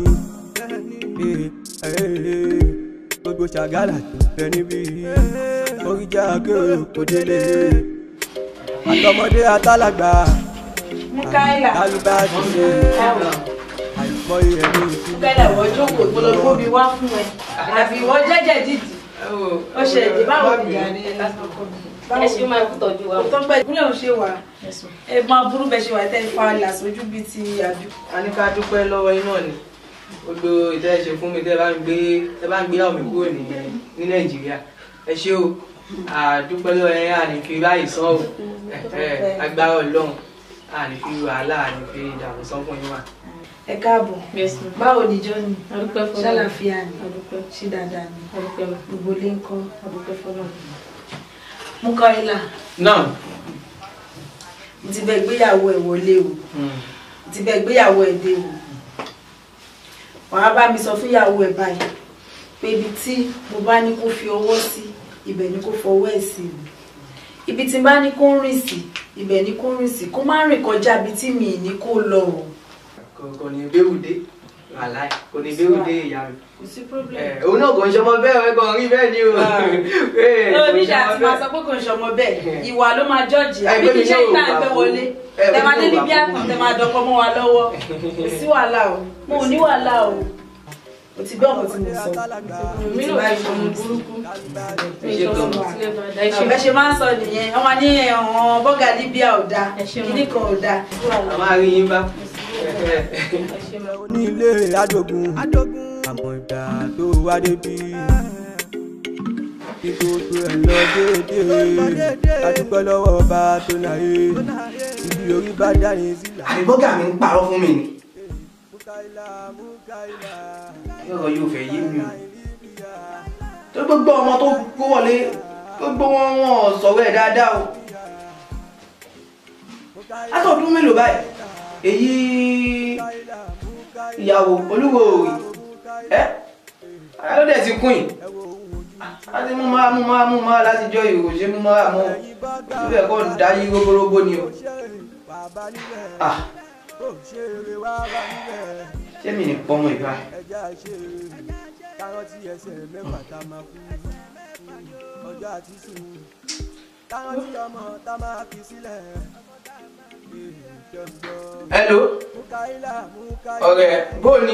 gbogbo ṣàgálà tó fẹ́ níbí orí jẹ́ akéwì kò délé àtọmọdé àtàlàgbà Mukaila. àlùbá ti ṣe àìmọ̀ iye ní ìlú. Mukaila wọ́n jókòó ìpolówó mi wá fún ẹ. Àbí ìwọ jẹ́jẹ́ dídì. Ó ṣe èdè báwo ni ìyá ni lásìkò mi. Ẹ ṣe máa kú tọ́jú wa. Tó pẹ́ ìpínlẹ̀ ò ṣe wà. Ẹ máa burú bẹ́ẹ̀ ṣe wà tẹ́ fa ìlà sójú bíi ti àjù. a ní ká dúpẹ́ lọ́wọ́ yín náà ni gbogbo ìtẹ́ ṣe fún mi tẹ́ bá ń gbé tẹ́ bá ń gbé àwọn mi kúrò ní ní Nàìjíríà ẹ ṣé o àdúpẹ́ lọ́wọ́ yín àní fi báyìí sán o agbára Ọlọ́run àní fi wàhálà àní fi ìdààmú sán fún yín wà. Ẹ káàbọ̀. Báwo ni jọ́ ni? Adúpẹ́ fọlọ́. Ṣàlàfíà ni? Ṣé dáadáa ni? Gbogbo ilé ń kọ́. Adúpẹ́ fọlọ́. Mukaila. náà. Mo ti bẹ gbéyàwó ẹ̀ wọlé o. Mo ti bẹ gbéyàwó ẹ̀ dé o. Wàá bá mi sọ fún ìyàwó ẹ̀ báyìí pé ibi tí mo bá ní kó fi ọwọ́ sí ibẹ̀ ni kó fọwọ́ ẹ̀ sí o. Ibi tí n bá ní kó rìn sí ibẹ̀ ni kó rìn sí kó má rìn kọjá ibi tí mi ní kó lọ o. kò ní béwùdé wàláì kò ní béwùdé ìyá mi. Kò sí problem. òun náà kò ń ṣọmọ bẹ́ẹ̀ ẹ kàn rí bẹ́ẹ̀ ni o. Oníṣẹ́ àti máa sọ pé kò ń ṣọmọ bẹ́ẹ̀ ìwà ló máa jọ́ọ̀jì àbí kì í ṣe ìta ẹgbẹ́ wọlé tẹ máa dé níbi àkàn tẹ máa dọ́kọ́ mọ́ wa lọ́wọ́ kò sí wàhálà o mo ò ní wàhálà o o ti gbọ́ ọ̀kan tí mo sọ mi náà bá ìṣòro burúkú ọ̀bẹ ṣe máa ń sọ nìyẹn ọmọ ní ẹ̀wọ̀n bọ́gà Libya ò dáa kíní kan ò dáa. a máa rí yín bá. ní ilé adogun àmọ́ ìgbà tó wá débi kí gbogbo ẹ̀ lọ déédéé adúpẹ́ lọ́wọ́ ọba tó láyé ibi orí bá dání sílẹ̀. àbíbọ́gà mi ń parọ́ fún mi ni. yọ̀rọ̀ yóò fẹ́ yé mi o. tó gbogbo ọmọ tó kó wọlé gbogbo wọn wọn sọ̀rọ̀ ẹ̀ dáadáa o. látọ̀dún mélòó báyìí èyí ìyàwó olúwo òrì ẹ́ ló dẹ̀ ti kún yìí láti mú máa mú máa mú máa láti jọ ìrò ṣe mú máa mọ́ ibẹ̀ kọ́ dá yí rógbórógbó ni o ṣé mi ní pọ́nmọ́ ìbá hello ọ̀rẹ́ bóòní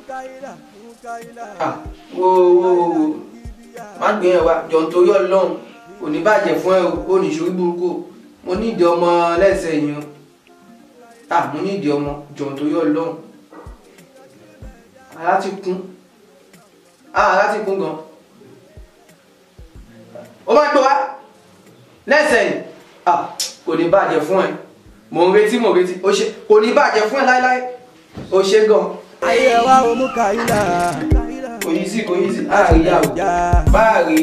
ah wo wo wo má gbé yẹn wá jọ nítorí Ọlọ́run kò ní bàjẹ́ fún ẹ o ní ìṣòrí burúkú mo ní ìdí ọmọ lẹ́sẹ̀ yìí o ah mo ní ìdí ọmọ jọ nítorí Ọlọ́run ara ti kún ah ara ti kún gan ó má gbé wá lẹ́sẹ̀ yìí ah kò ní bàjẹ́ fún ẹ mo ń retí mo ń retí ó ṣe kò ní bàjẹ́ fún ẹ láéláé ó ṣe gan. ayé wa o mú Kaila kò yí sí kò yí sí àárí yà ó báàrí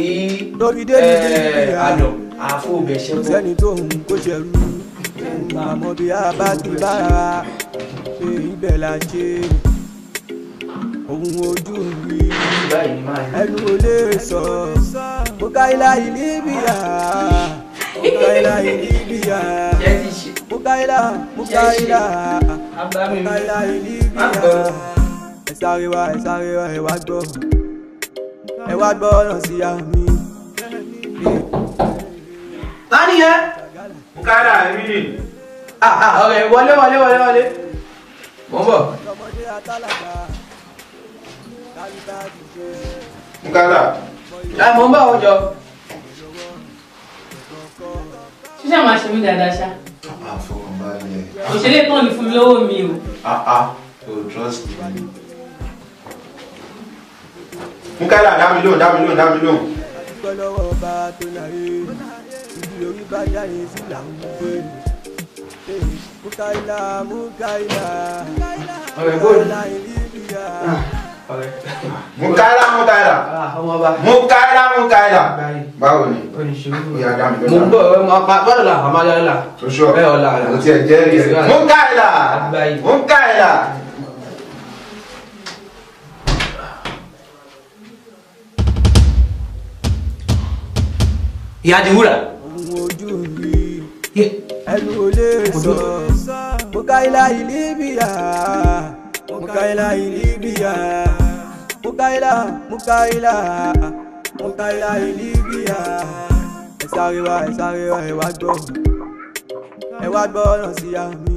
àdọ̀ àfọ̀bẹ̀ ṣẹ́fọ́. sẹ́ni tó ń kó ṣẹ̀rú àmọ́ bí a bá ti bára ṣe ibẹ̀ la ṣe ohun ojú rí ẹnu ò lè sọ mú Kaila Libya mú Kaila Libya mú Kaila mú Kaila mú Kaila Libya ẹ sáré wá ẹ sáré wá ẹ wá gbọ́ ẹ wá gbọ́ ọ̀nà sí àmì. tani yẹn. Mú Kaila rí. ah ah ọ̀rẹ́ wọlé wọlé wọlé wọlé mo ń bọ̀. Mú Kaila. ẹ mo ń bọ̀ ọjọ́. ṣíṣe máa ṣe mí dáadáa ṣá. àfọwọ́balẹ̀. òṣèré tán ní fún mi lọ́wọ́ mi o. ah ah o trust me. Mú Kaila dá mi lóhùn dá mi lóhùn dá mi lóhùn. lọ́wọ́ ọba tó láyé ibi orí bá jáde sí làwọn gbé Mú Kaila Mú Kaila ọ̀rẹ́ bóòlù. Mú Kaila Mú Kaila Mú Kaila Mú Kaila báwo ni ìyá dá mi lóhùn. mo ń bọ̀ ẹ máa pa bọ́ọ̀lù la àmọ́ ayọ̀ la. tó sọ bẹ́ẹ̀ ọ̀la rẹ̀. mo ti ẹ̀ jẹ́ rí ẹ̀. Mú Kaila Mú Kaila. ìyá di wúrà. ohun ojú rí ẹnu ò lè sọ Mú Kaila Libya Mú Kaila Libya Mú Kaila Mú Kaila Mú Kaila Libya ẹ sáré wá ẹ sáré wá ẹ wá gbọ́ ẹ wá gbọ́ ọ̀nà sí àmì.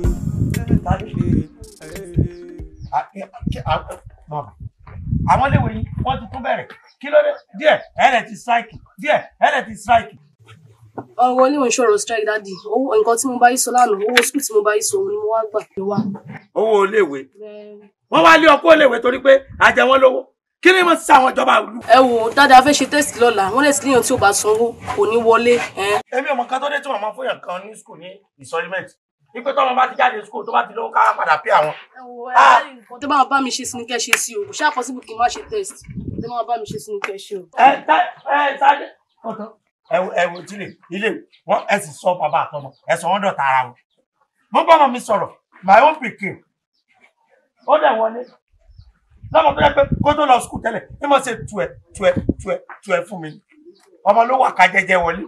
àwọn iléèwé yìí wọ́n ti tún bẹ̀rẹ̀ kí ló dé díẹ̀ ẹ̀rẹ̀ ti strike díẹ̀ ẹ̀rẹ̀ ti strike. ọ̀rọ̀ oníwọ̀n ìṣòro strike dáàdì owó nǹkan tí mo bá yí sọ lánàá owó skul tí mo bá yí sọ òun ni mo wá gbà pé wá. owó iléèwé wọ́n wá lé ọkọ iléèwé torí pé àjẹ wọn lówó kí ni mo ti sáwọn ìjọba ìlú. ẹ wo dáadáa fẹ́ ṣe test lọ́la wọ́n lè sílíyàn tí ò bá sanwó kò ní wọlé. èmi ò mọ nǹkan tó dé tí màmá fóyàn kan ní skul ní ìsọlímẹ̀tì wípé tọ́mọ bá ti jáde skul tó bá ti lówó ká padà pé àwọn. ẹ wo ẹ nǹkan tó bá wọn bá mi ṣe sí ni kẹ́ ṣe sí o kò ṣáà possible kí n má ṣe test tó bá wọn bá mi ṣe sí ni kẹ́ ṣe o. ẹ ẹ sáré ọ̀tọ̀ ẹ ẹ wo tílé ilé wọn ẹ sì sọ bàbá àtọmọ ẹ sọ wọn dọ̀tá ara wọn. mo bá ọmọ mi sọ̀rọ̀ my own pikin ó dẹ̀ wọlé lọ́mọ tó yẹ pé kó tó lọ skul tẹ́lẹ̀ ẹ mọ̀ ṣe tuẹ̀ tuẹ̀ tuẹ̀ tuẹ̀ fún mi ọmọ ló wà ká jẹ́jẹ́ wọlé.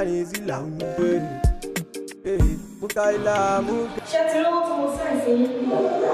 Mú Kaila Mú. ṣé ti lówó tí mo sẹ́ǹsì yín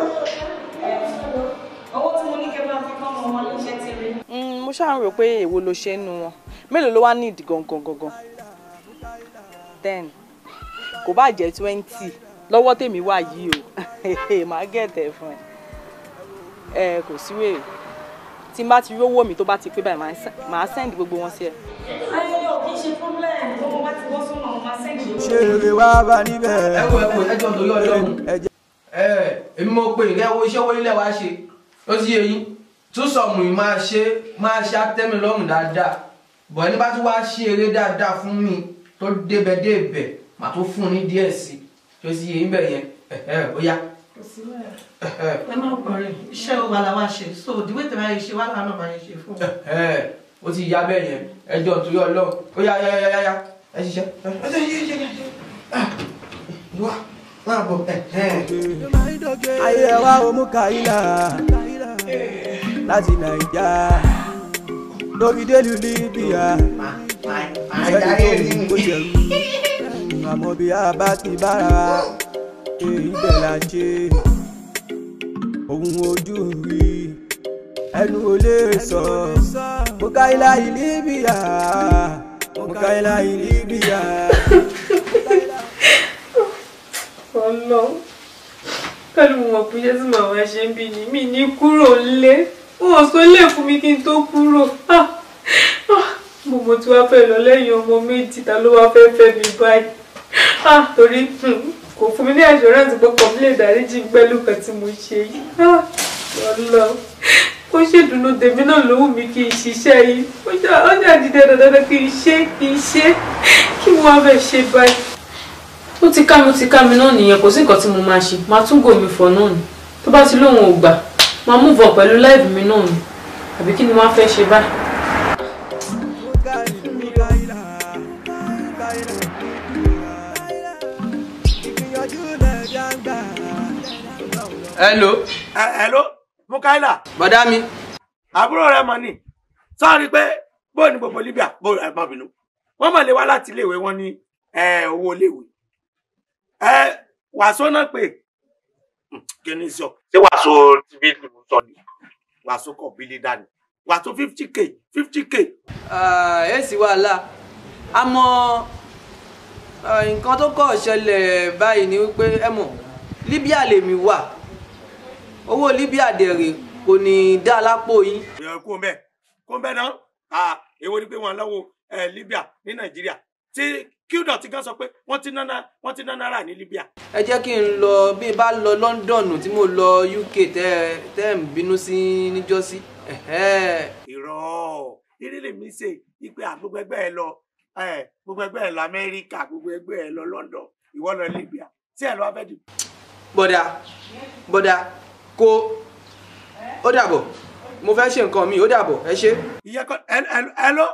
owó tí mo ní kẹ́ bá fi kọ́ ọmọ wọn ní iṣẹ́ ti rí. mo ṣáà ń rò pé èwo ló ṣe nu wọn mélòó ló wá ní ìdí gangan gangan ten kò bá jẹ́ twenty lọ́wọ́ tèmi wà yìí o màá gẹ̀tẹ̀ fún ẹ ẹ kò sí wèrè tí n bá ti rówó mi tó bá ti pé báyìí màá send gbogbo wọn sí ẹ. ayẹyẹ ò kí ń ṣe problem tó mo bá ti bọ́ sọ́nà ọ̀hún máa send gbogbo. ṣé eré wá bá níbẹ̀. ẹ kò ẹ kò ẹjọ́ nítorí Ọlọ́run ẹ èmi mo pè ní ẹwọ iṣẹ́ owó ilẹ̀ wa ṣe ó ti yé yín tún sọ̀mù yìí máa ṣe máa ṣe àtẹ́mi lọ́rùn dáadáa bọ̀ ẹni bá tún wá ṣe eré dáadáa fún mi tó débẹ̀ débẹ̀ màá tún fún un ní díẹ̀ sí tó ti yé yín bẹ̀ yẹn ó yá. ẹ má kọrin iṣẹ́ wa la wá ṣe so the way tẹ̀lé ṣe wá lánàá máa ṣe fún wa. ó ti yá bẹ́ẹ̀ yẹn ẹjọ́ nítorí Ọlọ́run ó yá yá yá yá ẹ ṣiṣẹ́ wá máa bọ̀ ayé wa o Mú Kaila láti Nàìjà lórí délùú Libya ìṣẹ́jú tó kó ṣẹ̀rú àmọ́ bí a bá ti bára èyí bẹ̀ la ṣe ohun ojú rí ẹnu ò lè sọ Mukaila Libya Mukaila Libya. Ọlọ́run pẹ̀lú mọ̀ pé jẹ́ tí màá ṣe ń bí ni mí ní kúrò lé wọ́n sọ lè fún mi kí n tó kúrò gbogbo tí wàá fẹ́ lọ lẹ́yìn ọmọ méjì ta ló wàá fẹ́ fẹ́ mi báyìí torí kò fún mi ní assurance pé kọ̀mílẹ̀ ìdáríjì pẹ̀lú kan tí mo ṣe yìí Ọlọ́run ó ṣèdùnnú tèmi náà ló wù mí kí n ṣiṣẹ́ yìí ó jà dídẹ dandan kí n ṣe kí n ṣe kí mo wá fẹ́ ṣe báyìí. Ó ti ká mi ó ti ká mi náà nìyẹn kò sí nǹkan tí mo máa ṣe máa tún gò mí fọ náà ni tó bá ti lóun ò gbà máa move on pẹ̀lú life mi náà ni àbí kí ni wọ́n á fẹ́ ṣe báyìí. Hello. Hello, Mukaila. Bọ̀dá mi. Àbúrò rẹ̀ mọ̀ ni. Sọ́ọ́rí pé bó ní gbogbo Libya bó ẹ̀ má bínú. Wọ́n mọ̀ lé wá láti iléèwé wọn ní owó iléèwé. Wàsó náà pé kí ni sọ? Ṣé wàsó tí bí mo sọ ni? Wàsó kọ̀ bílí dání. Wàsó fifty k fifty k. Ẹ sì wàhálà. Àmọ́ nǹkan tó kọ̀ ṣẹlẹ̀ báyìí ni wípé ẹ mọ̀ Libya lèmi wà. Owó Libya dẹ̀rẹ̀ kò ní dá lápò yín. Kó mbẹ́ kó mbẹ́ náà ah èwo ni pé wọ́n lọ́wọ́ Libya ní Nàìjíríà tí Qdot ti gan sọ pé wọ́n ti náná wọ́n ti náná rà ní Libya. Ẹ jẹ́ kí n lọ bí n bá lọ London tí mo lọ U K tẹ́ tẹ́ ń bínú sí níjọ́sí. Irọ́ eré lèmi ṣe ipe àgbogbo ẹgbẹ́ ẹ lọ gbogbo ẹgbẹ́ ẹ lọ Amẹ́ríkà gbogbo ẹgbẹ́ ẹ lọ London ìwọ lọ Libya tí ẹ lọ abẹ́ dì. Bọ̀dà bọ̀dà kó ó dàbọ̀ mo fẹ́ ṣe nǹkan mi ó dàbọ̀ ẹ ṣe. Ìyẹn kọ́ ẹ ẹ lọ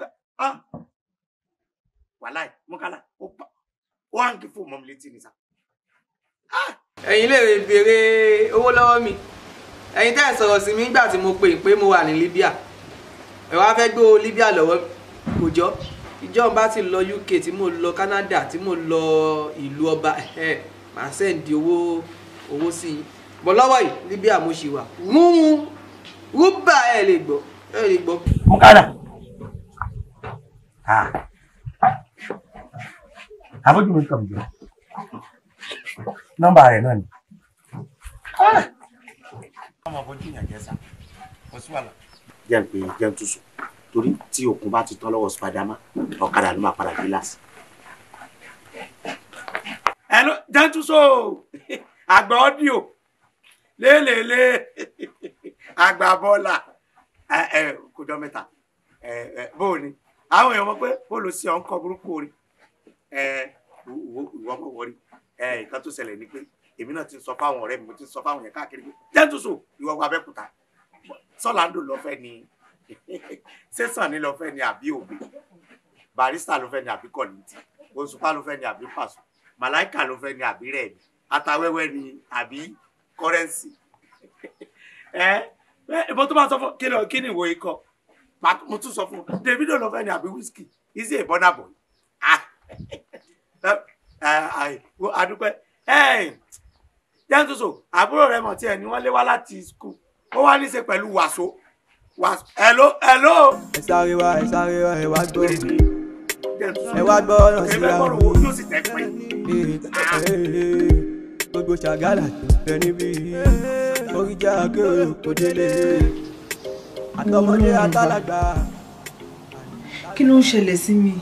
wàláì Mukala ó pa ó hàn kí fún mọ́mi létí ni sá. Ẹ̀yin lè béèrè owó lọ́wọ́ mi ẹ̀yin tẹ́ ẹ̀ sọ̀rọ̀ sí mi nígbà tí mo pè pé mo wà ní Libya ẹ wá fẹ́ gbé owó Libya lọ́wọ́ kò jọ ìjọ bá ti lọ U K tí mo lọ Canada tí mo lọ ìlú ọba ẹ̀ màá sẹ́ǹdì owó owó sí i bọ́ lọ́wọ́ yìí Libya mo ṣì wà rúrun rúbà ẹ̀ lè gbọ́ ẹ̀ lè gbọ́. Mukala àbójú mi kàn jọ nọ́mbà rẹ̀ náà ni. ọmọ bójú yàn jẹ sá kò sí wàhálà. jẹ́ ń pè é jẹ́ ń túṣu torí tí òkun bá ti tán lọ́wọ́ Spiderman ọ̀kadà ló máa padà dé láti. ẹ ló jẹ́ ń túṣu àgbà ọ́díò lélẹ̀lẹ̀ àgbà bọ́là kò jọ mẹ́ta bóò ni àwọn èèyàn mọ̀ pé bóòlù sí ọ̀ ń kọ burúkú orin ìwọ mọ̀ wọrí nǹkan tó ṣẹlẹ̀ ni pé èmi náà ti sọ fáwọn ọ̀rẹ́ mi mo ti sọ fáwọn yẹn káàkiri pé jẹ́ntùsù ìwọ gba Abẹ́òkúta Sọ́láńdò lọ́fẹ́ ni sẹ́sàn ní lọ́fẹ́ ni àbí Òbí Barrister ló fẹ́ ni àbí Kọ̀lìntì Òṣùpá ló fẹ́ ni àbí Pàṣọ Màláìkà ló fẹ́ ni àbí Rẹ̀mí Atawẹ́wẹ́ ni àbí Kọ́rẹ́ǹsì ẹ ìbọn tó máa sọ fún kí ni ìwọ ikọ̀ mo tún sọ fún Davido ló fẹ́ ni àbí Wizkid Izzy Burna Boy adúpẹ́ jẹ́ntùsù àbúrò rẹ̀ mọ̀ tí ẹ̀ ní wọ́n lé wá láti skul ó wá ní í ṣe pẹ̀lú wàsó wàsó hello hello. ẹ sáré wá ẹ sáré wá ẹ wá gbọ́ ẹ wá gbọ́ ọ̀nà síra gbogbo ṣàgálà tẹ níbí oríjà akéwì kò délé àtọmọdé àtàlágbà. Kí ló ń ṣẹlẹ̀ sí mi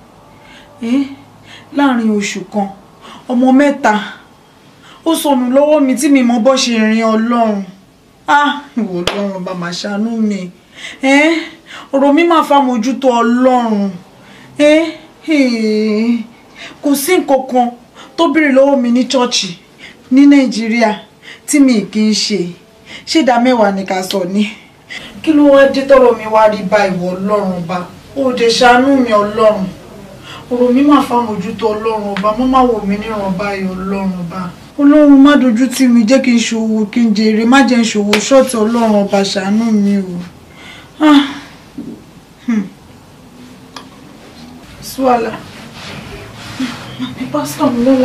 láàrin oṣù kan ọmọ mẹ́ta ó sọnù lọ́wọ́ mi tí mi mọ bó ṣe rìn Ọlọ́run ah ìwọ Ọlọ́run bá máa ṣàánú mi ọ̀rọ̀ mi máa fa mójútó Ọlọ́run kò sí nǹkan kan tó béèrè lọ́wọ́ mi ní ṣọ́ọ̀ṣì ní Nàìjíríà tí mi kì í ṣe ṣé ìdá mẹ́wàá ni ká sọ ní kí ló wá dé tọ́rọ̀ mi wá rí bá ìwọ Ọlọ́run bá ó dé ṣàánú mi Ọlọ́run ọ̀rọ̀ mi máa fa mójútó Ọlọ́run ọba mo máa wò mí níran báyìí Ọlọ́run ọba. Ọlọ́run má dojú tì mí, jẹ́ kí n ṣòwò kí n jèrè, má jẹ́ n ṣòwò ṣọ́ọ̀tì. Ọlọ́run ọba ṣàánú mi o. Ah. Hmm. Swala. Mami pásítọ̀ mi lọ́la.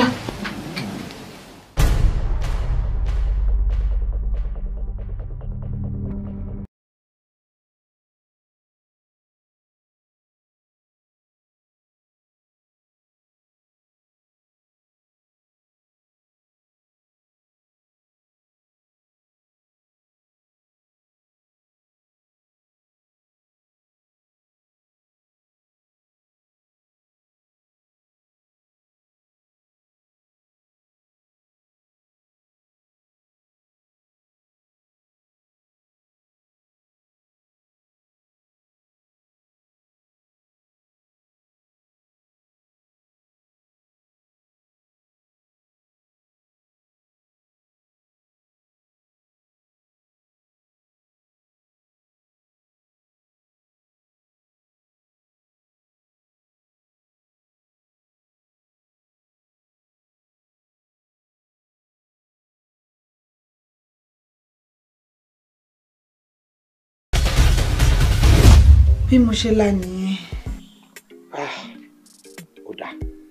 Bí mo ṣe là nìyẹn. Ó dáa.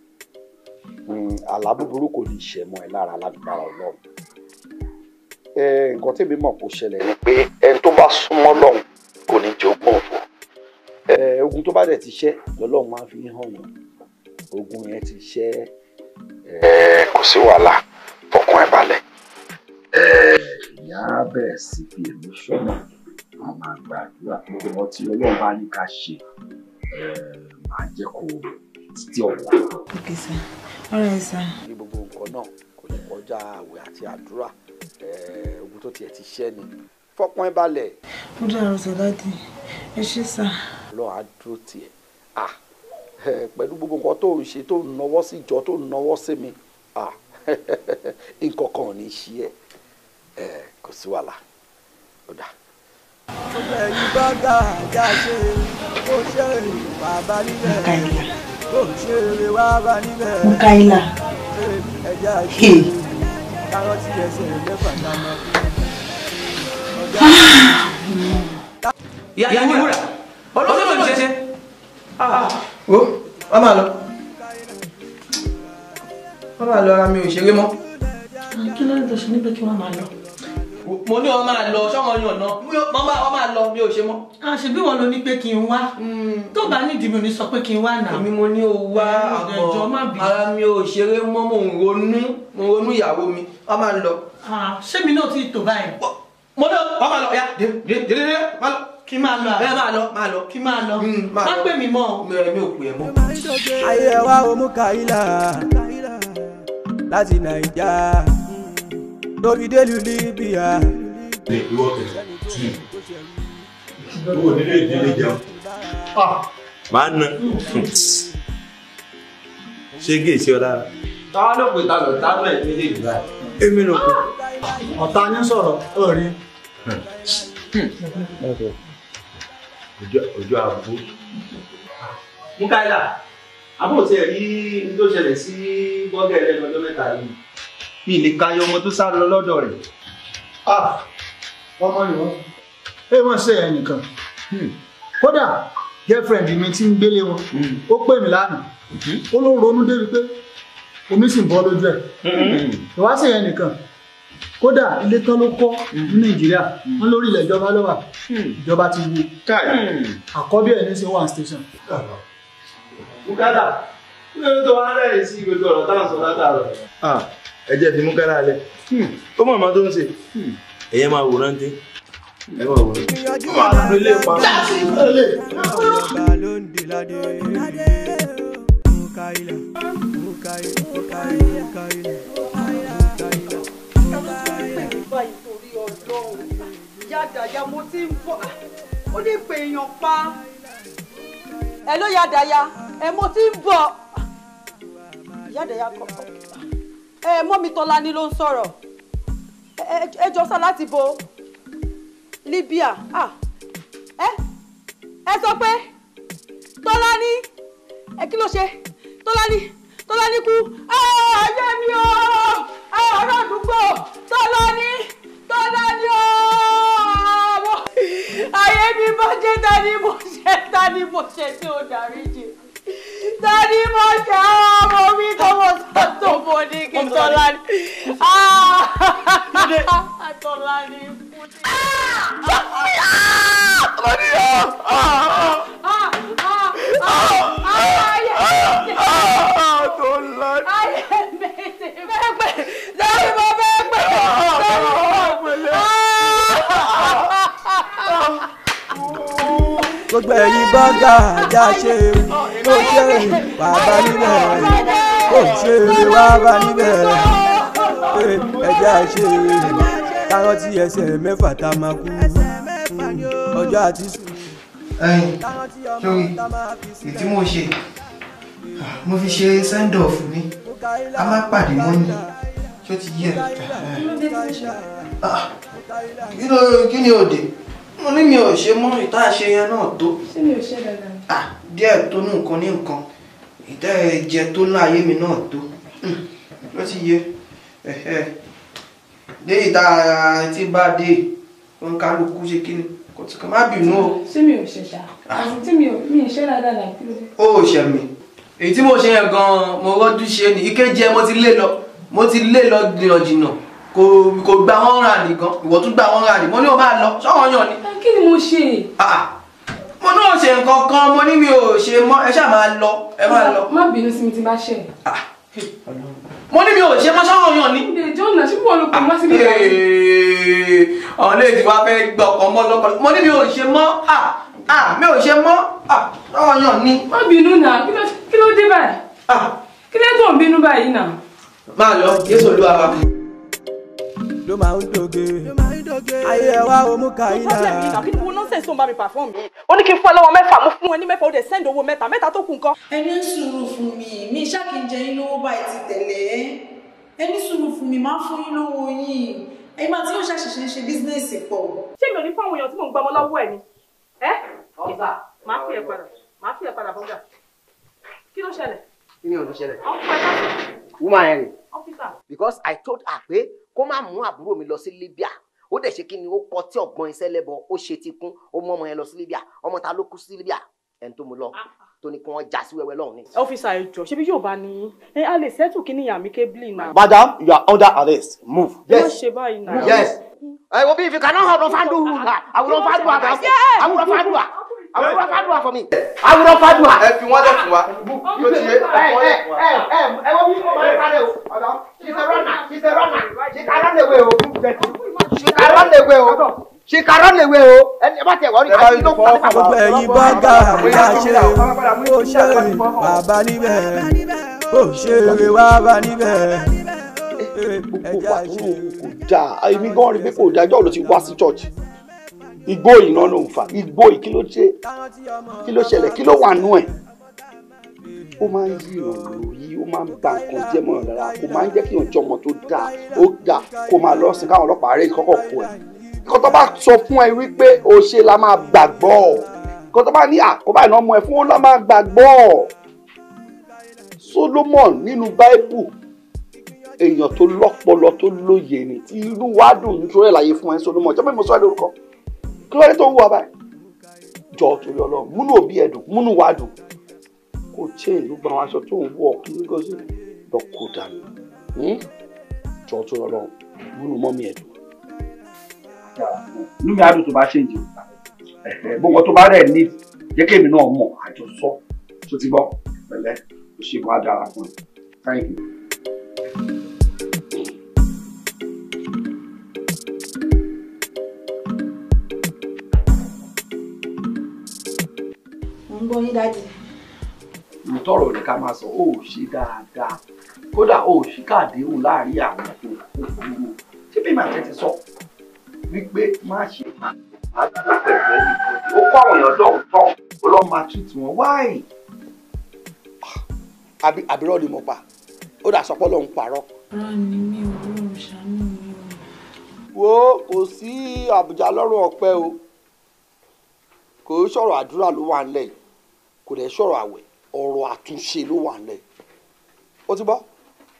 Àlá búburú kò ní ṣe mọ́ ẹ lára lágbára Ọlọ́run. Nǹkan tèmi mọ̀ kó ṣẹlẹ̀ ni pé ẹni tó bá súnmọ́ Ọlọ́run kò ní jẹ ogún ọ̀fọ̀. Ogun tó bá dẹ̀ ti ṣẹ́ lọ́lọ́run máa fi hàn yàn. Ogun yẹn ti ṣẹ́. Kò sí wàhálà, fọkàn ẹ balẹ̀. Ìyá bẹ̀rẹ̀ sí fi èmi ṣọ́nà. A máa gbàdúrà pé wọ́n tí Ọlọ́run bá ní ká ṣe máa jẹ́ kó títí ọ̀la. Ok sir, ọ̀rẹ́ ẹ sá. Ní gbogbo nǹkan náà kò ní kọjá àwẹ̀ àti àdúrà, ogun tó tiẹ̀ ti ṣẹ́ ni fọkàn ẹ balẹ̀. Ó dàrú sọ dáàdì, ẹ ṣé sá. Ọlọ́run á dúró tiẹ̀ pẹ̀lú gbogbo nǹkan tó ń ṣe tó ń nawọ́ sí ìjọ tó ń nawọ́ sí mi nǹkan kan ò ní ṣe ẹ́ kò sí wàhálà ó dà. Ẹ̀yin bọ́gà ajá ṣe kó ṣe bàbá níbẹ̀ kó ṣe eré wá bá níbẹ̀. Mukaila. Ẹja ṣe kárọ́tì ẹsẹ̀ mẹ́fà dáná. Ìyá ni wúrà olóṣèlú ló ń ṣe. Wo wọ́n máa lọ. Wọ́n máa lọ, ara mi ò ṣeré mọ́. Kí ló ń tó ṣe níbẹ̀ kí wọ́n máa lọ? Mo ní wọn máa lọ sọmọ yàn náà mo máa wọn máa lọ mi ò ṣe mọ́. Àṣebí wọn ló ní pé kí n wá tó bá nídìí mi ò ní sọ pé kí n wá náà. Èmi mo ní o wá àbọ̀ ara mi ò ṣeré mọ́ mo ń ronú mo ń ronú ìyàwó mi wọ́n máa lọ. Ṣé mi náà ti tò báyìí? Mo ní wọ́n máa lọ ya dé dé dé dé máa lọ. Kí máa lọ ẹ máa lọ máa lọ. Kí máa lọ má pè mí mọ́. Mi ò pè ẹ́ mọ́. Ayé wa o Mukaila láti Naija lórí délùú Libya. Lè ìwọ kẹ̀kẹ́ tún owó nílé ìdílé jẹun. Máa ná. Ṣé gé ìṣe ọ lára? Táwa ló pè ta lọ tá bẹ́ẹ̀ ní ilé ìgbà. Èmi ló pè. Ọ̀tá ní sọ̀rọ̀ ó rí. Ojú àbú. Mukaila, àbò tí ẹ̀ rí ní tó ṣẹlẹ̀ sí bọ́gẹ̀ ẹlẹ́nu ọjọ́ mẹ́ta yìí. Mi lè kayọ ọmọ tó sá lọ lọ́dọ̀ rẹ̀. Ọmọ ìwọ́n. Ẹ mọ̀ sí ẹ̀ nìkan. Kódà girlfriend mi ti ń gbélé wọn. Ó pè mí lánàá. Ó ló ronú débi pé omi sì ń bọ́ lójú ẹ̀. Ìwá sí ẹ̀ nìkan. Kódà ilé tán ló kọ́ ní Nàìjíríà. Wọ́n lórí ilẹ̀ ìjọba ló wà. Ìjọba ti wú. Àkọ́bí ẹ̀ ní sí one station. Mukaila, kí ló tó wá rẹ̀ sí gbogbo ọ̀rọ̀ táwọn sọ látàrọ̀? Ẹ jẹ́ fi Mukaila lẹ̀. Ó mọ̀ ọmọ tó ń ṣe. Ẹ̀yẹ́ máa wòrán tí. Ẹ máa wòrán. Ó máa lọ ilé pa. Mukaila, Mukaila, Mukaila, Mukaila. Yádàyà mo ti ń bọ̀, ó lè pè èèyàn pa. Ẹ ló Yádàyà, ẹ mo ti ń bọ̀. Yádàyà kọ̀ọ̀kan. Ẹ mọ́mi Tọ́lání ló ń sọ̀rọ̀. Ẹ jọ sá láti bo Libya. Ẹ ẹ sọ pé Tọ́lání, ẹ kí ló ṣe? Tọ́lání, Tọ́lání kú. Ayé mi o! ọ̀rọ̀ àdúgbò Tọ́lání Tọ́lání ooo ayé mi bàjẹ́ ta ni mo ṣe ta ni mo ṣe tí ó dáríjì ta ni mo ṣe ọmọ mi tọwọ́ sọ́tò mo ní kí Tọ́lání Tọ́lání fún mi. Gbogbo ẹ̀yin bọ́gà ajá ṣe kó ṣe bàbá níbẹ̀ kó ṣe wá bá níbẹ̀ ẹja ṣe táwọn tí ẹsẹ̀ mẹ́fà tá máa kú ọjọ́ àti sùn. ẹyin sórí ètí mo ṣe mo fi ṣe send off mi a máa pàdé mọ́ni ṣó ti yẹ kí ni òde mo ní mi ò ṣe mọ́ ìta ṣe yẹn náà tó. ṣé mi ò ṣe dáadáa. ah díẹ̀ tó ní nǹkan ní nǹkan ìta ẹ̀jẹ̀ tó láàyè mi náà tó ló ti yé dé ìta tí bá dé òun kálukú ṣe kí ni kò tí kò má bínú o. ṣé mi ò ṣe dá àti tí mi ò mi ì ṣe dáadáa náà kí ló dé. ó ṣe mi èyí tí mo ṣe yẹn gan-an mo rọ́jú ṣe ni ìkejì ẹ mo ti lé lọ mo ti lé lọ jìnnà jìnnà kò kò gba wọn rà nìkan ìwọ tún gba wọn rà ní mo ní o máa lọ sọ́wọ́n yàn ni. kí ni mo ṣe. mo náà ṣe nǹkan kan mo ní mi ò ṣe mọ́ ẹ ṣáà máa lọ ẹ máa lọ. má bínú sí mi tí bá ṣe. mo ní mi ò ṣe mọ́ sọ́wọ́n yàn ni. ǹdè jọ́nà ṣé wọ́n ló pè wá síbi ìgbà yìí. ọ̀hún lè ti wá fẹ́ gbọ́ ọkọ̀ mọ́ lọ́kọ̀ mo ní mi ò ṣe mọ́ mi ò ṣe mọ́ sọ́wọ́n yàn ni. má bínú náà kí ló dé báyìí kí ló tó ń bínú báyìí náà. máa lọ Jésù Olúwa wa. ló máa ń doge ayé ẹ wá omú kàyílà. problem yìí náà kí ni wo nonsense tó ń bá mi perform yìí ó ní kí n fún ẹ lọ́wọ́ mẹ́fà mo fún ẹ ní mẹ́fà ó dẹ̀ send owó mẹ́ta mẹ́ta tó kù nǹkan. ẹni sùúrù fún mi mi ṣàkíjẹ yín lówó báyìí ti tẹ̀lé ẹni sùúrù fún mi máa fún yín lówó yín ẹ̀yin máa tí yóò ṣàṣẹṣẹ ń ṣe bísínẹ́sì pọ̀. ṣé mi ò ní fún àwọn èèyàn tí mò ń gbọmọ lọ́wọ́ ẹ̀ ni ẹ́ ọ̀gá máa fi ẹ̀ padà máa fi ẹ̀ padà bọ́gà kí ló ṣẹlẹ̀. kí ni ò ní ṣẹlẹ̀. ọ̀pọ̀ ẹ̀ bá woman yẹn rè. officer. because I told her pé kó má mú àbúrò mi lọ sí Libya ó dẹ̀ ṣe kí ni ó kọ tí ọ̀gbọ́n iṣẹ́ lẹ́bọ ó ṣe ti kún ó mú ọmọ yẹn lọ sí Libya ọmọ ta ló kú sí Libya ẹni tó mú lọ tó ní kí wọ́n já sí wẹ́wẹ́ lọ́hùn ní. officer ẹ jọ̀ọ́ ṣebí yóò bá ní ẹ a lè settle kí ni yàmi kébìlì náà. Madam, you are under arrest. Move. Yes. má ṣe báyìí náà. Yes. ẹ wo bí if you cannot have no fan do her I will not fan do her I will not fan do her I will not fan do her for me I will not fan do her. ẹ fi wọ́n lẹ̀ fún wa. yóò ti yé ẹ ẹ ẹ ẹ ẹ wo bí mo máa ń sáré o ọ̀dọ́ she's a runner she's a runner she can run away o she can run away o she can run away o ẹni ẹ bá tẹ wọ́n rí àti ló kọ́ nípa. gbogbo ẹ̀yin bọ́gà ajá ṣe kó ṣe bàbá níbẹ̀ kó ṣe wá bá níbẹ̀ ẹja ṣe. kò dáa èmi gan rí pé kò dáa ìjọ́ ló ti wá sí church igbó iná ló ń fa igbó yìí kí ló ṣe kí ló ṣẹlẹ̀ kí ló wà nú ẹ̀ ó máa ń yí ìrànlọ́ yìí ó máa ń ba nǹkan jẹ́ mọ́ ọ̀rọ̀ kò máa ń jẹ́ kí ọjọ́ ọmọ tó dáa ó dáa kó máa lọ sí káwọn ọlọ́pàá rẹ̀ kọ́kọ́ kó ẹ̀ kó tó bá sọ fún ẹ wípé o ṣe la máa gbàgbọ́ kó tó bá ní àkóbá iná mọ́ ẹ fún ó la máa gbàgbọ́ Solomon nínú báíbù èèyàn tó lọ́pọlọ tó lóye ni tí inú wa dùn nítorí ẹ̀ láyé fún ẹ Solomon jẹ́ pé mo sọ ẹ lórúkọ kí ló dé tó ń wú ọ báyìí jọ torí Ọlọ́run múnú òbí ẹ dùn múnú wa dùn kò change gbogbo àwọn aṣọ tó ń wọ kí ní kò sí lọ kó dànù jọ torí Ọlọ́run múnú mọ́mí ẹ dùn. inú mi á dùn tó bá change gbogbo tó bá rẹ̀ ní jẹ́ kémi náà mọ̀ àjọsọ tó ti bọ́ pẹ̀lẹ́ kò ṣe kó á dára fún ẹ thank you. mo ń gbọ́ yín dájú. ìtọ́rọ̀ ní ká máa sọ ó ṣe dáadáa kódà ó ṣì kàdéhùn láàrin àwọn tó kúrú ṣé bí màá tẹ́tí sọ wípé má ṣe àdúgbò pẹ̀lú ẹnì kan ó kó àwọn èèyàn dọ̀hún tán ó lọ́ọ́ máa tún tiwọn wáì. àbí àbírọ́ ni mo pa ó dà sọpọ́ lòun parọ́. rán ni mi ò rọrùn ṣàánú mi o. wo kò sí àbújá lọ́rùn ọ̀pẹ o kò sọ̀rọ̀ àdúrà ló wà nílẹ̀ kò dẹ̀ sọ̀rọ̀ àwẹ̀ ọ̀rọ̀ àtúnṣe ló wà nílẹ̀ ó ti bọ́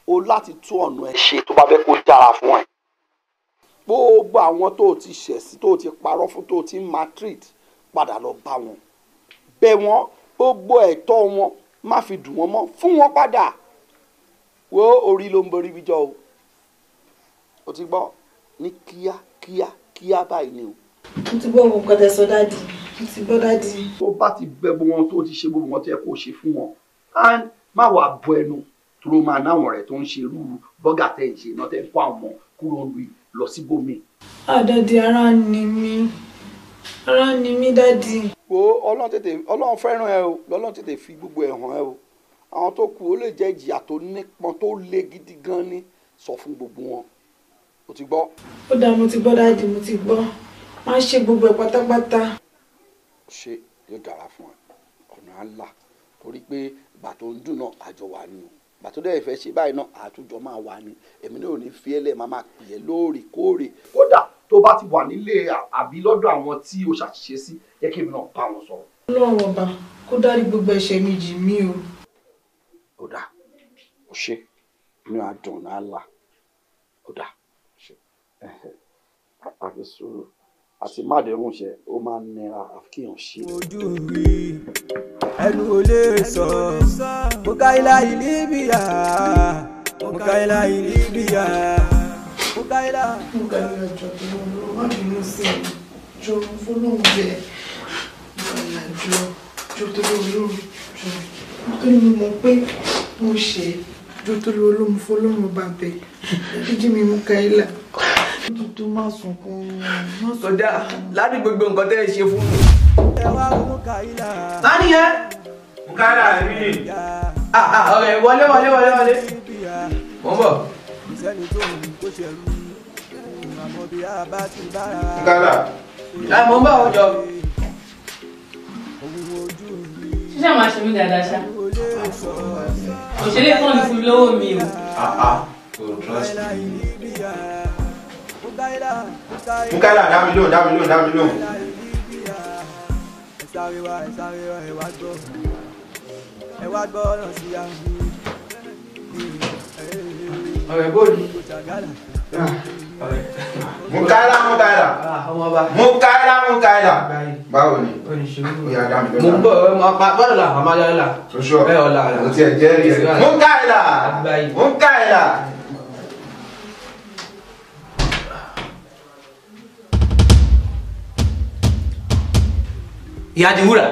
o láti tún ọ̀nà ẹ̀ ṣe tó bá fẹ́ kó dára fún ẹ. Gbogbo àwọn tó ti ṣẹ̀ sí tó ti parọ́ fún tó ti maltreat padà lọ bá wọn. Bẹ̀ wọ́n gbogbo ẹ̀tọ́ wọn má fi dùn wọ́n mọ́ fún wọn padà. Wo orí ló ń borí bíjọ́ o. O ti gbọ́ ní kíá kíá kíá báyìí ni o. Mo ti gbọ́ ohun kan tẹ́ sọ dáàdì. Mo ti gbọ́ dáàdì. Tó bá ti bẹ gbogbo wọn tó ti ṣe gbogbo wọn tó yẹ kó ṣe fún wọn. And má wàá bọ ẹnu tó ló máa náwọn rẹ̀ tó ń ṣe irú bọ́gà tẹ̀ ń ṣe náà tẹ̀ ń kó àwọn kúrò ń lu lọ sí bòmí. Àdàdì ara ni mí. Ara ni mí dáàdì. Wo Ọlọ́run tètè Ọlọ́run fẹ́ràn ẹ o. Ọlọ́run tètè fi gbogbo ẹ̀ hàn ẹ o. Àwọn tó kù ó lè jẹ́ ìjìyà tó nípọn tó le gidi gan ni sọ fún gbogbo wọn. O ti gbọ́? Ó dáa mo ti gbọ́ dáàdì mo ti gbọ́. Má ṣe gbogbo ẹ̀ pátápátá. Ṣé yóò dára fún ẹ? Ọ̀nà àlà torí pé ìgbà tó ń dùn náà àjọ wà ní o. Ìgbà tó dẹ̀ fẹ́ ṣe báyìí náà àtújọ máa wà ní. Èmi náà ò ní fi ẹlẹ́ máa máa pè é lóòrèkóòrè. Kódà tó bá ti wà nílé àbí lọ́dọ̀ àwọn tí o ṣàṣìṣe sí jẹ́ kí èmi náà bá wọn sọ̀rọ̀. Ọlọ́run ọba kó dárí gbogbo ẹ̀ṣẹ̀ mi jì mí o. Ó dáa ó ṣe inú àdùn náà là ó dáa ṣe àfi sùúrù àti mádẹ́rùn ṣe ó máa ń nira àfikíyàn ṣe. ojú rí ẹnu ò lè sọ Mukaila Libya Mukaila Libya Mukaila. Mukaila jọ tó lọ má bínú sí ẹ jọ fọlọ́run bẹ Mukaila jọ jọ tó lọ lóru jọ nítorí mo mọ̀ pé mo ṣe jọ tó lọ lómu fọlọ́run bá bẹ jíjí mi Mukaila. Tuntun máa sunkún máa sunkún. Sọdá láti gbogbo nǹkan tẹ́ ẹ ṣe fún mi. Tani yẹn? Mukaila rí. Ah ah ọ̀rẹ́ wọlé wọlé wọlé wọlé. Mo ń bọ̀. Mukaila. Ẹ mo ń bọ̀ ọjọ́. Ṣíṣe máa ṣe mí dáadáa ṣá. Òṣèré kan ní fún mi lọ́wọ́ mi o. Ah ah, don't trust me. Mukaila dá mi lóhùn dá mi lóhùn dá mi lóhùn. Ọ̀rẹ́ bóòlù. Mukaila Mukaila. Mukaila Mukaila. Báwo ni? Ó yá dá mi lóhùn. Mo ń bọ̀ bọ́dọ̀ la àmọ́ ayọ̀ la. Ṣoṣo. Bẹ́ẹ̀ ọ̀la. Mo ti ẹ̀ jẹ́rìí ẹ̀. Mukaila. Mukaila. Ìyá di wúrà.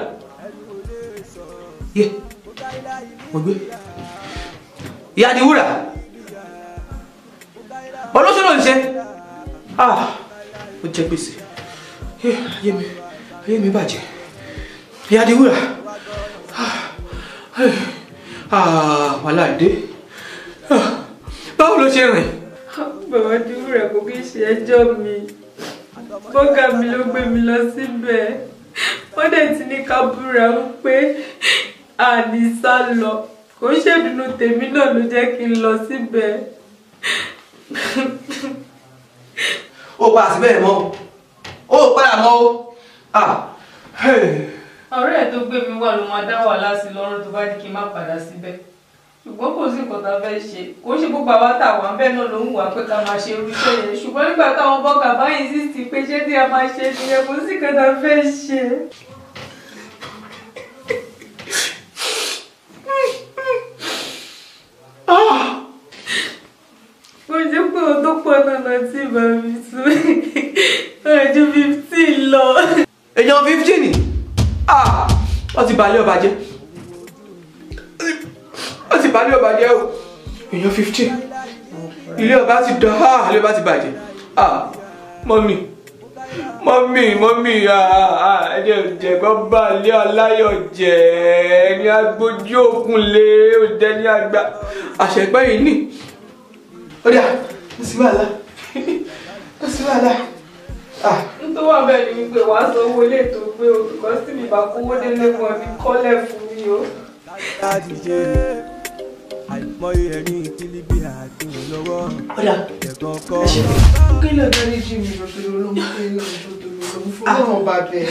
Yé. Mo gbé. Ìyá di wúrà. Olóṣèlú ló ń ṣe. Ah. Ó jẹ gbèsè. Ayé mi. Ayé mi bàjẹ́. Ìyá di wúrà. Ah. Wàhálà dé. Báwo ló ṣe rìn? Bàbá di wúrà kò kí ṣe ẹjọ́ mi. Bọ́gà mi ló gbé mi lọ síbẹ̀. Wọ́n dẹ̀ ti ní ká búra wípé àní sá lọ. Kò ṣèdùnnú tèmi náà ló jẹ́ kí n lọ síbẹ̀. Ó pa síbẹ̀ mọ́. Ó padà mọ́ o. Ọ̀rẹ́ ẹ̀ tó gbé mi wà ló máa dá wàhálà sí lọ́rùn tó bá ní kí n má padà síbẹ̀. Ṣùgbọ́n kò sí nǹkan tá a fẹ́ ṣe. Kò ṣe gbogbo àwa tá àwọn bẹ́ẹ̀ náà ló ń wà pé ká máa ṣe irú iṣẹ́ yẹn. Ṣùgbọ́n nígbà táwọn bọ́gà báyìí sì ti pé ṣé tí a máa ṣe nìyẹn kò sí nǹkan tá a fẹ́ ṣe. Mo jẹ́ pé o tó pọ̀ náà tí ìbá mi sún. Ọjọ́ fifteen lọ. Èèyàn fifteen ni? Ah! Wọ́n ti balẹ̀ ọba jẹ́. Wọ́n ti balẹ̀ ọba jẹ́ o. Èèyàn fifteen. Ilé ọba ti dán. Ah! Ilé ọba ti bàjẹ́. Ah! Mọ́mì. Mọ́mì, mọ́mì. Ah! Ah! Ẹni ọ̀jẹ̀gbọ́n bá ilé aláyọ̀ jẹ́. Ẹni agbójú òkun lé. Ó jẹ́ ní àgbà. Àṣẹ̀gbẹ́ yìí ni. Ó dà, ó sì wà lá. Ó sì wà lá. Nítorí wà bẹ́ẹ̀ ni wípé wàá san owó ilé tó gbé o, because tí mi bá kówó délé fún ọ ní kọ́lẹ̀ fún mi o. Àìmọye ẹ̀rín ìkílíbí àti ìlọ́wọ́. Ọ̀dà, ẹ̀kọ́ kọ́. Kí ló dárí jí mi lọ́tọ́lọ́ olóhùn pé lọ́tọ́lọ́ olóhùn fún ọmọ ọba bẹ́ẹ̀.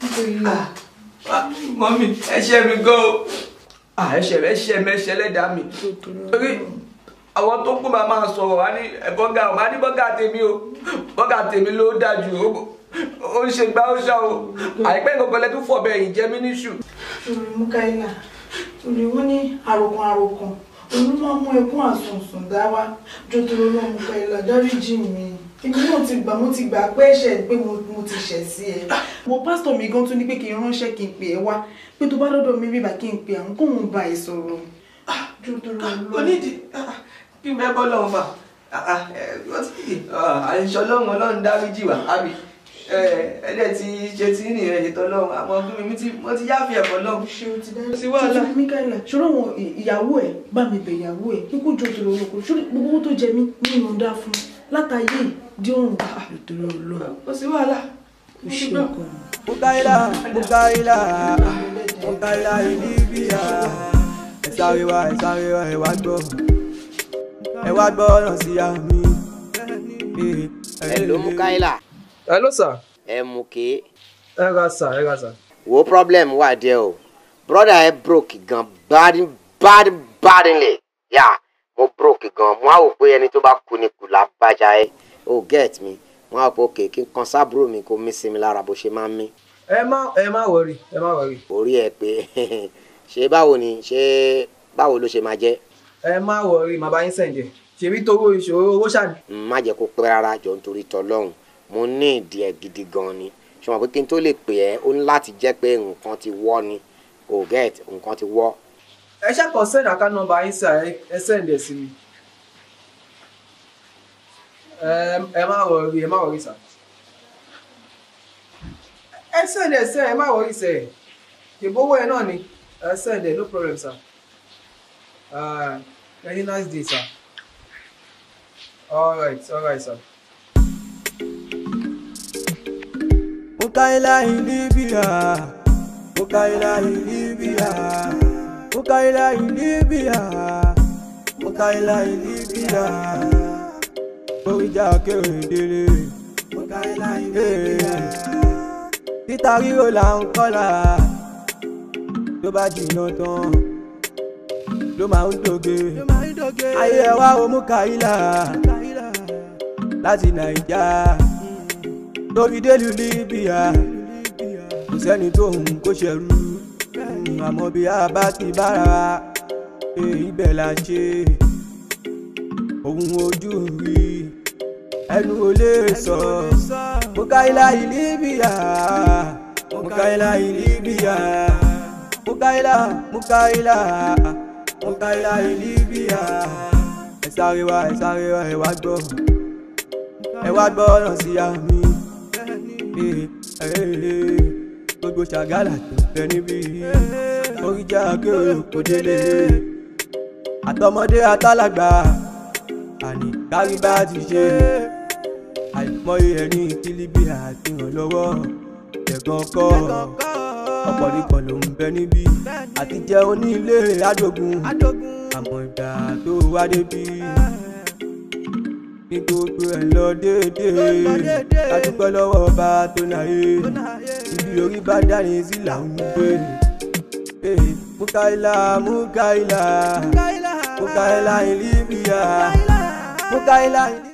Mọ́mì, ẹ̀ṣẹ̀ mi gan o. Ẹ̀ṣẹ̀ mi ẹ̀ṣẹ̀ mi ẹ̀ṣẹ̀ lẹ́dàá mi. Torí àwọn tó kú máa máa sọ̀rọ̀ wá ní bọ́gà ọ̀ máa ní bọ́gà tèmi o bọ́gà tèmi ló dájú o ó ń ṣe gbá ó ṣá o àìpẹ́ nǹkan lẹ́tún fọ̀ bẹ́ẹ̀ yìí jẹ́ mí níṣù. torí Múkáílà torí wọ́n ní àròkàn àròkàn òun máa mú ẹkún àsùnsùn dá wá jọdúró náà Múkáílà dáríjì mi èmi náà ti gbà mo ti gbà pé ẹ̀ṣẹ̀ pé mo ti ṣẹ̀ sí ẹ mo pásítọ̀ mi gan tún ní pé kí n ránṣẹ́ kí n pè ẹ́ wá pé tó bá lọ́dọ̀ mi bíbá kí n pè àwọn kóun bá ẹ sọ̀rọ̀ jọdúró lọ. onídìí kí n fẹ́ bọ́ lọ́wọ́ fà àìsàn ọlọ́run ọlọ́run dáríjì wá àbí ẹ̀ẹ́dẹ̀ ti ṣe tí ní ìrẹ̀lẹ̀ tọ́lọ́run àmọ́ ọdún mi mo ti yáfi ẹ̀fọ́ lọ́run. ṣé o ti dárí sí wàhálà Múkáílà ṣòro àwọn ìyàwó ẹ̀ bá mi bẹ̀ ìyàwó ẹ̀ kíkú jọ tó lọ́wọ́ kò ṣòro gbogbo owó tó jẹ mí ní ìrọ̀ǹda fún látàyè di òun bá àdúrà ọlọ́run. kò sí wàhálà. o ṣe ọkọ mi. Múkáílà Múkáílà Múkáílà Libya ẹ sáré wá ẹ sáré wá ẹ wá gbọ́ ẹ wá gbọ́ ọ̀nà sí àmì. Hello Múkáílà. Hello sir. ẹ mú ké. ẹ ra sà ẹ ra sà. wo problem wà díẹ̀ o brother ẹ broke gan bad bad badly yà mo broke gan mo á wò pé ẹni tó bá kú ni kù lábàjá ẹ o get me mo á wò pé òkè kí n kan sábúrò mi kó mí sí mi lára bó ṣe máa ń mí. ẹ má ẹ má wọrí ẹ má wọrí. orí ẹ pé ṣé báwo ni ṣé báwo ló ṣe máa jẹ. ẹ má wọrí màá bá yín sẹ̀ǹdẹ̀ ṣèbí tó ìṣòro owó ṣàní. má jẹ́ kó pẹ́ rárá jọ nítorí tọlọ́hun mo ní ìdí ẹ̀ gidi gan ni ṣùgbọ́n pé kí n tó lè pè ẹ́ ó ní láti jẹ́ pé nǹkan ti wọ́ ni o get nǹkan ti wọ́. ẹ ṣàkọ send account number yín sà ẹ send ẹ sí mi. ẹ má wọrí ẹ má wọrí sà. ẹ send ẹ sẹ ẹ má wọrí sẹ ìbówó ẹ náà ni ẹ send ẹ no problem sir. Uh, very nice day sir. all right all right sir. Múkáílà Libya Múkáílà Libya Múkáílà Libya Múkáílà Libya oríjà Kérédélé Múkáílà Libya títa ríro là ń kọ́là tó bá jìnnà tán ló máa ń dòge ayé ẹ wá o Múkáílà láti Nàìjà lórí délù Libya kò sẹ́ni tó ń kó ṣẹrú àmọ́ bí a bá ti bára ibẹ̀ là ń ṣe ohun ojú rí ẹnu ò lè sọ Múkáílà Libya Múkáílà Libya Múkáílà Múkáílà Múkáílà Libya ẹ sáré wá ẹ sáré wá ẹ wá gbọ́ ẹ wá gbọ́ ọ̀nà sí àmì. Gbogbo Ṣàgálà tó fẹ́ níbí oríjà Kéré kò délé àtọmọdé àtàlágbà àní kárí bá ti ṣe àìmọye ẹni tí Libya ti ràn lọ́wọ́ ẹ̀gàn kọ́ ọ̀pọ̀lọpọ̀ ló ń bẹ níbí àti jẹ́ onílé àdógún àmọ́ ìgbà tó wá débí ní gbogbo ẹ̀ lọ déédéé ká dúpẹ́ lọ́wọ́ ọba tó náyé ibi orí bá dání sí là ń gbé. Múkáílà Múkáílà Múkáílà Libya Múkáílà.